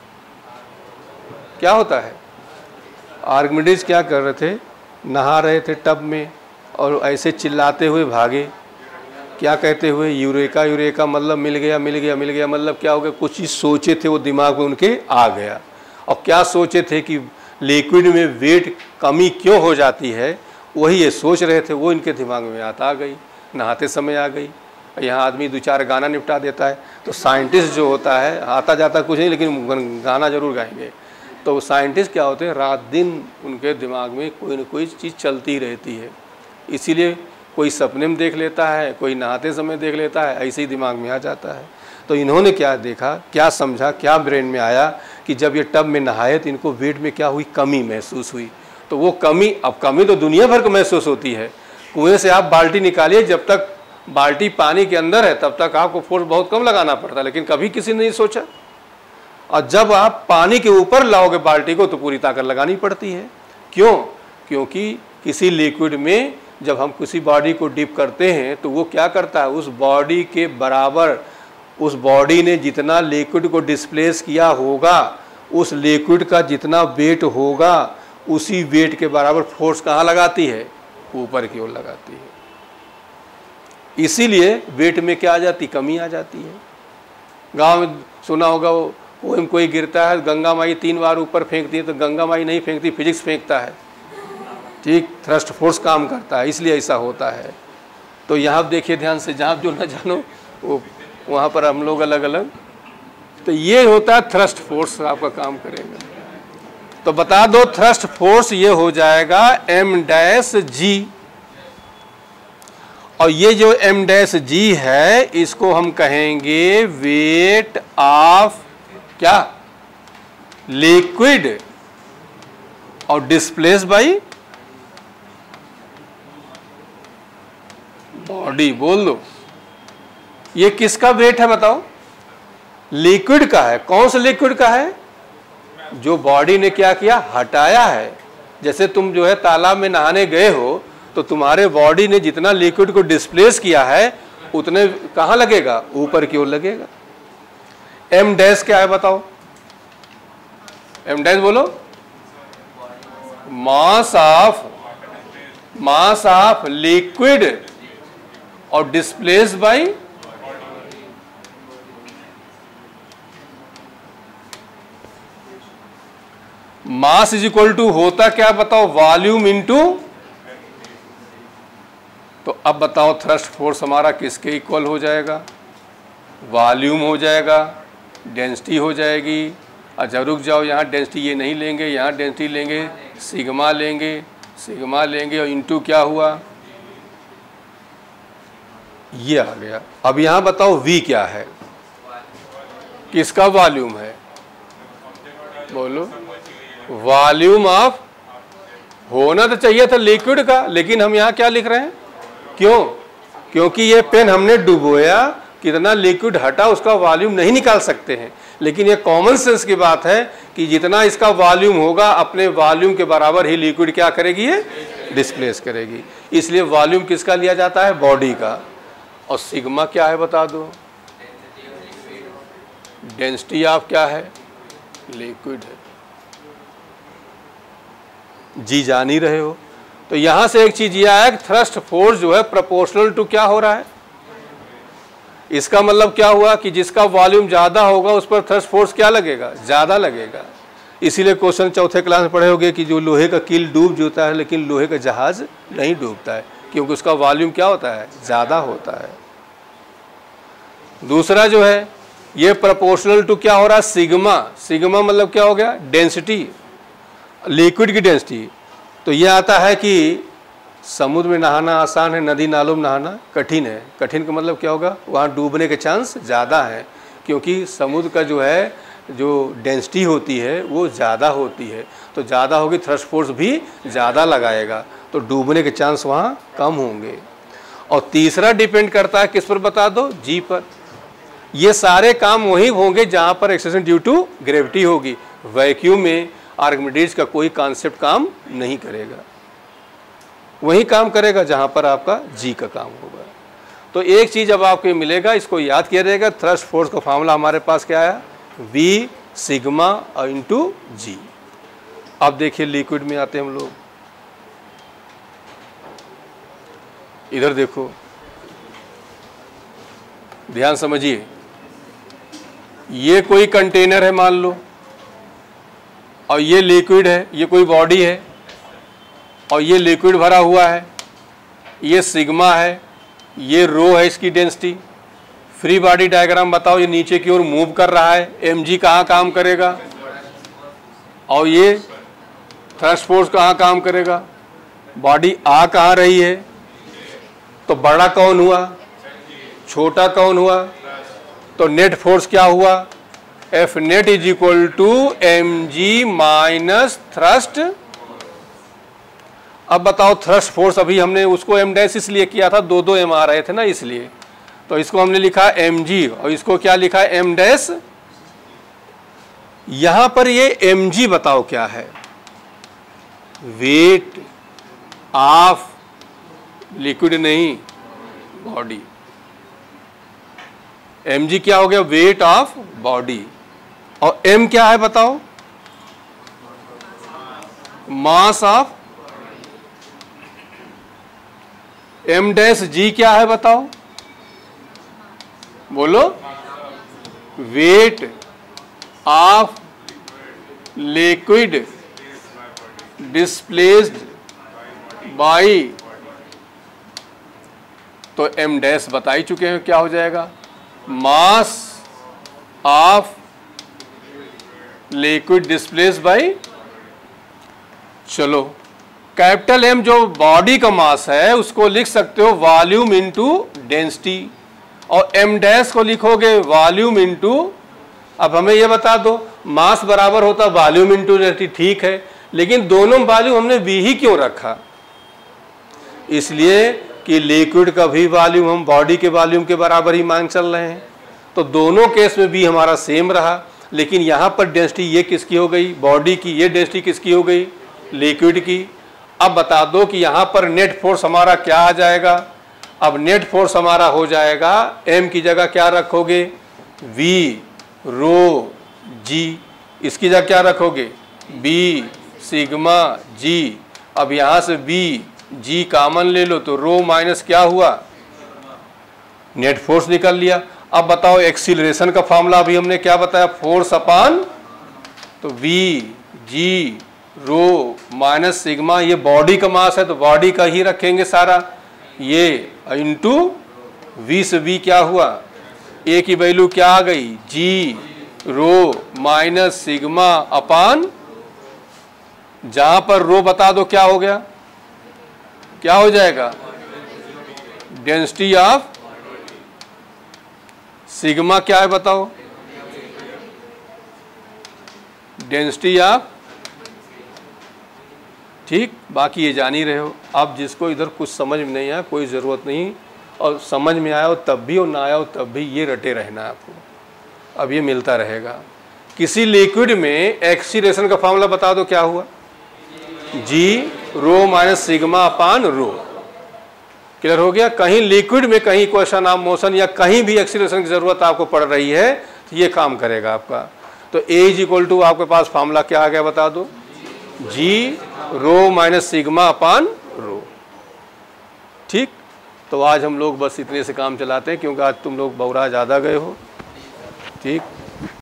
क्या होता है? आर्किमिडीज क्या कर रहे थे? नहा रहे थे टब में और ऐसे चिल्लाते हुए भागे, क्या कहते हुए? यूरेका यूरेका, मतलब मिल गया मिल गया मिल गया। मतलब क्या हो गया? कुछ चीज़ सोचे थे, वो दिमाग में उनके आ गया। और क्या सोचे थे कि लिक्विड में वेट कमी क्यों हो जाती है, वही ये सोच रहे थे, वो इनके दिमाग में आ गई, नहाते समय आ गई। यहाँ आदमी 2-4 गाना निपटा देता है, तो साइंटिस्ट जो होता है, आता जाता कुछ नहीं लेकिन गाना जरूर गाएंगे। तो साइंटिस्ट क्या होते हैं? रात दिन उनके दिमाग में कोई न कोई चीज़ चलती रहती है। इसीलिए कोई सपने में देख लेता है, कोई नहाते समय देख लेता है, ऐसे ही दिमाग में आ जाता है। तो इन्होंने क्या देखा, क्या समझा, क्या ब्रेन में आया कि जब ये टब में नहाए तो इनको वेट में क्या हुई? कमी महसूस हुई। तो वो कमी, अब कमी तो दुनिया भर को महसूस होती है। कुएं से आप बाल्टी निकालिए, जब तक बाल्टी पानी के अंदर है तब तक आपको फोर्स बहुत कम लगाना पड़ता है, लेकिन कभी किसी ने नहीं सोचा। और जब आप पानी के ऊपर लाओगे बाल्टी को तो पूरी ताकत लगानी पड़ती है। क्यों? क्योंकि किसी लिक्विड में जब हम किसी बॉडी को डिप करते हैं तो वो क्या करता है? उस बॉडी के बराबर, उस बॉडी ने जितना लिक्विड को डिस्प्लेस किया होगा, उस लिक्विड का जितना वेट होगा, उसी वेट के बराबर फोर्स कहाँ लगाती है? ऊपर की ओर लगाती है। इसीलिए वेट में क्या आ जाती? कमी आ जाती है। गांव में सुना होगा, वो कोई गिरता है, गंगा माई 3 बार ऊपर फेंकती है, तो गंगा माई नहीं फेंकती, फिजिक्स फेंकता है। ठीक, थ्रस्ट फोर्स काम करता है, इसलिए ऐसा होता है। तो यहाँ देखिए ध्यान से, जहाँ जो ना जानो वो वहाँ पर हम लोग अलग अलग। तो ये होता है थ्रस्ट फोर्स, आपका काम करेगा। तो बता दो, थ्रस्ट फोर्स ये हो जाएगा m-g। और ये जो m-g है, इसको हम कहेंगे वेट ऑफ क्या? लिक्विड, और डिस्प्लेस बाई बॉडी। बोल दो, ये किसका वेट है बताओ? लिक्विड का है। कौन सा लिक्विड का है? जो बॉडी ने क्या किया? हटाया है। जैसे तुम जो है तालाब में नहाने गए हो, तो तुम्हारे बॉडी ने जितना लिक्विड को डिस्प्लेस किया है उतने कहाँ लगेगा? ऊपर की ओर लगेगा। m- क्या है बताओ? m- बोलो। मास ऑफ लिक्विड और displace by mass is equal to होता क्या बताओ? Volume into. तो अब बताओ, थ्रस्ट फोर्स हमारा किसके इक्वल हो जाएगा? वॉल्यूम हो जाएगा, डेंसिटी हो जाएगी। अच्छा रुक जाओ, यहाँ डेंसिटी ये नहीं लेंगे, यहाँ डेंसिटी लेंगे, सिग्मा लेंगे, सिग्मा लेंगे, और इनटू क्या हुआ? ये आ गया। अब यहाँ बताओ V क्या है? किसका वॉल्यूम है? बोलो। वॉल्यूम ऑफ, होना तो चाहिए था लिक्विड का, लेकिन हम यहाँ क्या लिख रहे हैं? क्यों? क्योंकि ये पेन हमने डुबोया, कितना लिक्विड हटा उसका वॉल्यूम नहीं निकाल सकते हैं। लेकिन ये कॉमन सेंस की बात है कि जितना इसका वॉल्यूम होगा, अपने वॉल्यूम के बराबर ही लिक्विड क्या करेगी? ये डिस्प्लेस करेगी। इसलिए वॉल्यूम किसका लिया जाता है? बॉडी का। और सिग्मा क्या है बता दो, डेंसिटी ऑफ क्या है, लिक्विड है। जी जान ही रहे हो। तो यहां से एक चीज ये आया कि थ्रस्ट फोर्स जो है प्रोपोर्शनल टू क्या हो रहा है। इसका मतलब क्या हुआ कि जिसका वॉल्यूम ज्यादा होगा उस पर थ्रस्ट फोर्स क्या लगेगा, ज्यादा लगेगा। इसीलिए क्वेश्चन चौथे क्लास में पढ़े होंगे कि जो लोहे का कील डूब जाता है लेकिन लोहे का जहाज नहीं डूबता है, क्योंकि उसका वॉल्यूम क्या होता है, ज्यादा होता है। दूसरा जो है ये प्रोपोर्शनल टू क्या हो रहा है, सिग्मा। सिग्मा मतलब क्या हो गया, डेंसिटी, लिक्विड की डेंसिटी। तो ये आता है कि समुद्र में नहाना आसान है, नदी नालों में नहाना कठिन है। कठिन का मतलब क्या होगा, वहाँ डूबने के चांस ज़्यादा है, क्योंकि समुद्र का जो है जो डेंसिटी होती है वो ज़्यादा होती है। तो ज़्यादा होगी, थ्रस्ट फोर्स भी ज़्यादा लगाएगा, तो डूबने के चांस वहाँ कम होंगे। और तीसरा डिपेंड करता है किस पर बता दो, जी पर। ये सारे काम वही होंगे जहाँ पर एक्सेलरेशन ड्यू टू ग्रेविटी होगी। वैक्यूम में आर्किमिडीज का कोई कॉन्सेप्ट काम नहीं करेगा, वही काम करेगा जहां पर आपका जी का काम होगा। तो एक चीज अब आपको मिलेगा, इसको याद किया रहेगा, थ्रस्ट फोर्स का फार्मूला हमारे पास क्या आया, V सिग्मा इंटू जी। अब देखिए लिक्विड में आते हैं हम लोग। इधर देखो, ध्यान समझिए, ये कोई कंटेनर है मान लो, और ये लिक्विड है, ये कोई बॉडी है और ये लिक्विड भरा हुआ है, ये सिग्मा है, ये रो है इसकी डेंसिटी। फ्री बॉडी डायग्राम बताओ, ये नीचे की ओर मूव कर रहा है, mg कहाँ काम करेगा, और ये थ्रस्ट फोर्स कहाँ काम करेगा, बॉडी आ कहाँ रही है। तो बड़ा कौन हुआ, छोटा कौन हुआ, तो नेट फोर्स क्या हुआ, F net is equal to mg minus thrust. अब बताओ थ्रस्ट फोर्स, अभी हमने उसको m डैश इसलिए किया था, दो m आ रहे थे ना इसलिए, तो इसको हमने लिखा mg और इसको क्या लिखा है m डैश। यहां पर ये mg बताओ क्या है, वेट ऑफ लिक्विड नहीं बॉडी। mg क्या हो गया, वेट ऑफ बॉडी। और m क्या है बताओ, mass of. m dash g क्या है बताओ, बोलो, weight of liquid displaced by. तो m डैश बता ही चुके हैं क्या हो जाएगा, mass of liquid displaced by. चलो कैपिटल M जो बॉडी का मास है उसको लिख सकते हो वॉल्यूम इनटू डेंसिटी, और m डैश को लिखोगे वॉल्यूम इनटू। अब हमें ये बता दो, मास बराबर होता वॉल्यूम इनटू डेंसिटी, ठीक है, लेकिन दोनों वॉल्यूम हमने v ही क्यों रखा, इसलिए कि लिक्विड का भी वॉल्यूम हम बॉडी के वॉल्यूम के बराबर ही मान चल रहे हैं। तो दोनों केस में भी हमारा सेम रहा, लेकिन यहाँ पर डेंसिटी ये किसकी हो गई, बॉडी की, ये डेंसिटी किसकी हो गई, लिक्विड की। अब बता दो कि यहाँ पर नेट फोर्स हमारा क्या आ जाएगा। अब नेट फोर्स हमारा हो जाएगा, m की जगह क्या रखोगे, v रो g, इसकी जगह क्या रखोगे, b सिग्मा g। अब यहाँ से b g कॉमन ले लो तो रो माइनस क्या हुआ, नेट फोर्स निकल लिया। अब बताओ एक्सीलरेशन का फॉर्मूला अभी हमने क्या बताया, फोर्स अपान, तो v g rho minus sigma, ये बॉडी का मास है तो बॉडी का ही रखेंगे सारा, ये इंटू v से v क्या हुआ, a की वैल्यू क्या आ गई, g rho minus sigma upon, जहां पर रो बता दो क्या हो गया, क्या हो जाएगा, डेंसिटी ऑफ सिग्मा क्या है बताओ, डेंसिटी ऑफ, ठीक। बाकी ये जान ही रहे हो। अब जिसको इधर कुछ समझ में नहीं आया कोई ज़रूरत नहीं, और समझ में आया हो तब भी और ना आया हो तब भी ये रटे रहना है आपको, अब ये मिलता रहेगा। किसी लिक्विड में एक्सीलरेशन का फॉर्मूला बता दो क्या हुआ, G rho minus sigma upon rho, clear हो गया। कहीं लिक्विड में कहीं क्वेश्चन ऑफ मोशन या कहीं भी एक्सीलरेशन की ज़रूरत आपको पड़ रही है तो ये काम करेगा आपका। तो A इज इक्वल टू आपके पास फार्मूला क्या आ गया बता दो, G rho minus sigma upon rho. ठीक, तो आज हम लोग बस इतने से काम चलाते हैं क्योंकि आज तुम लोग बौरा ज़्यादा गए हो। ठीक।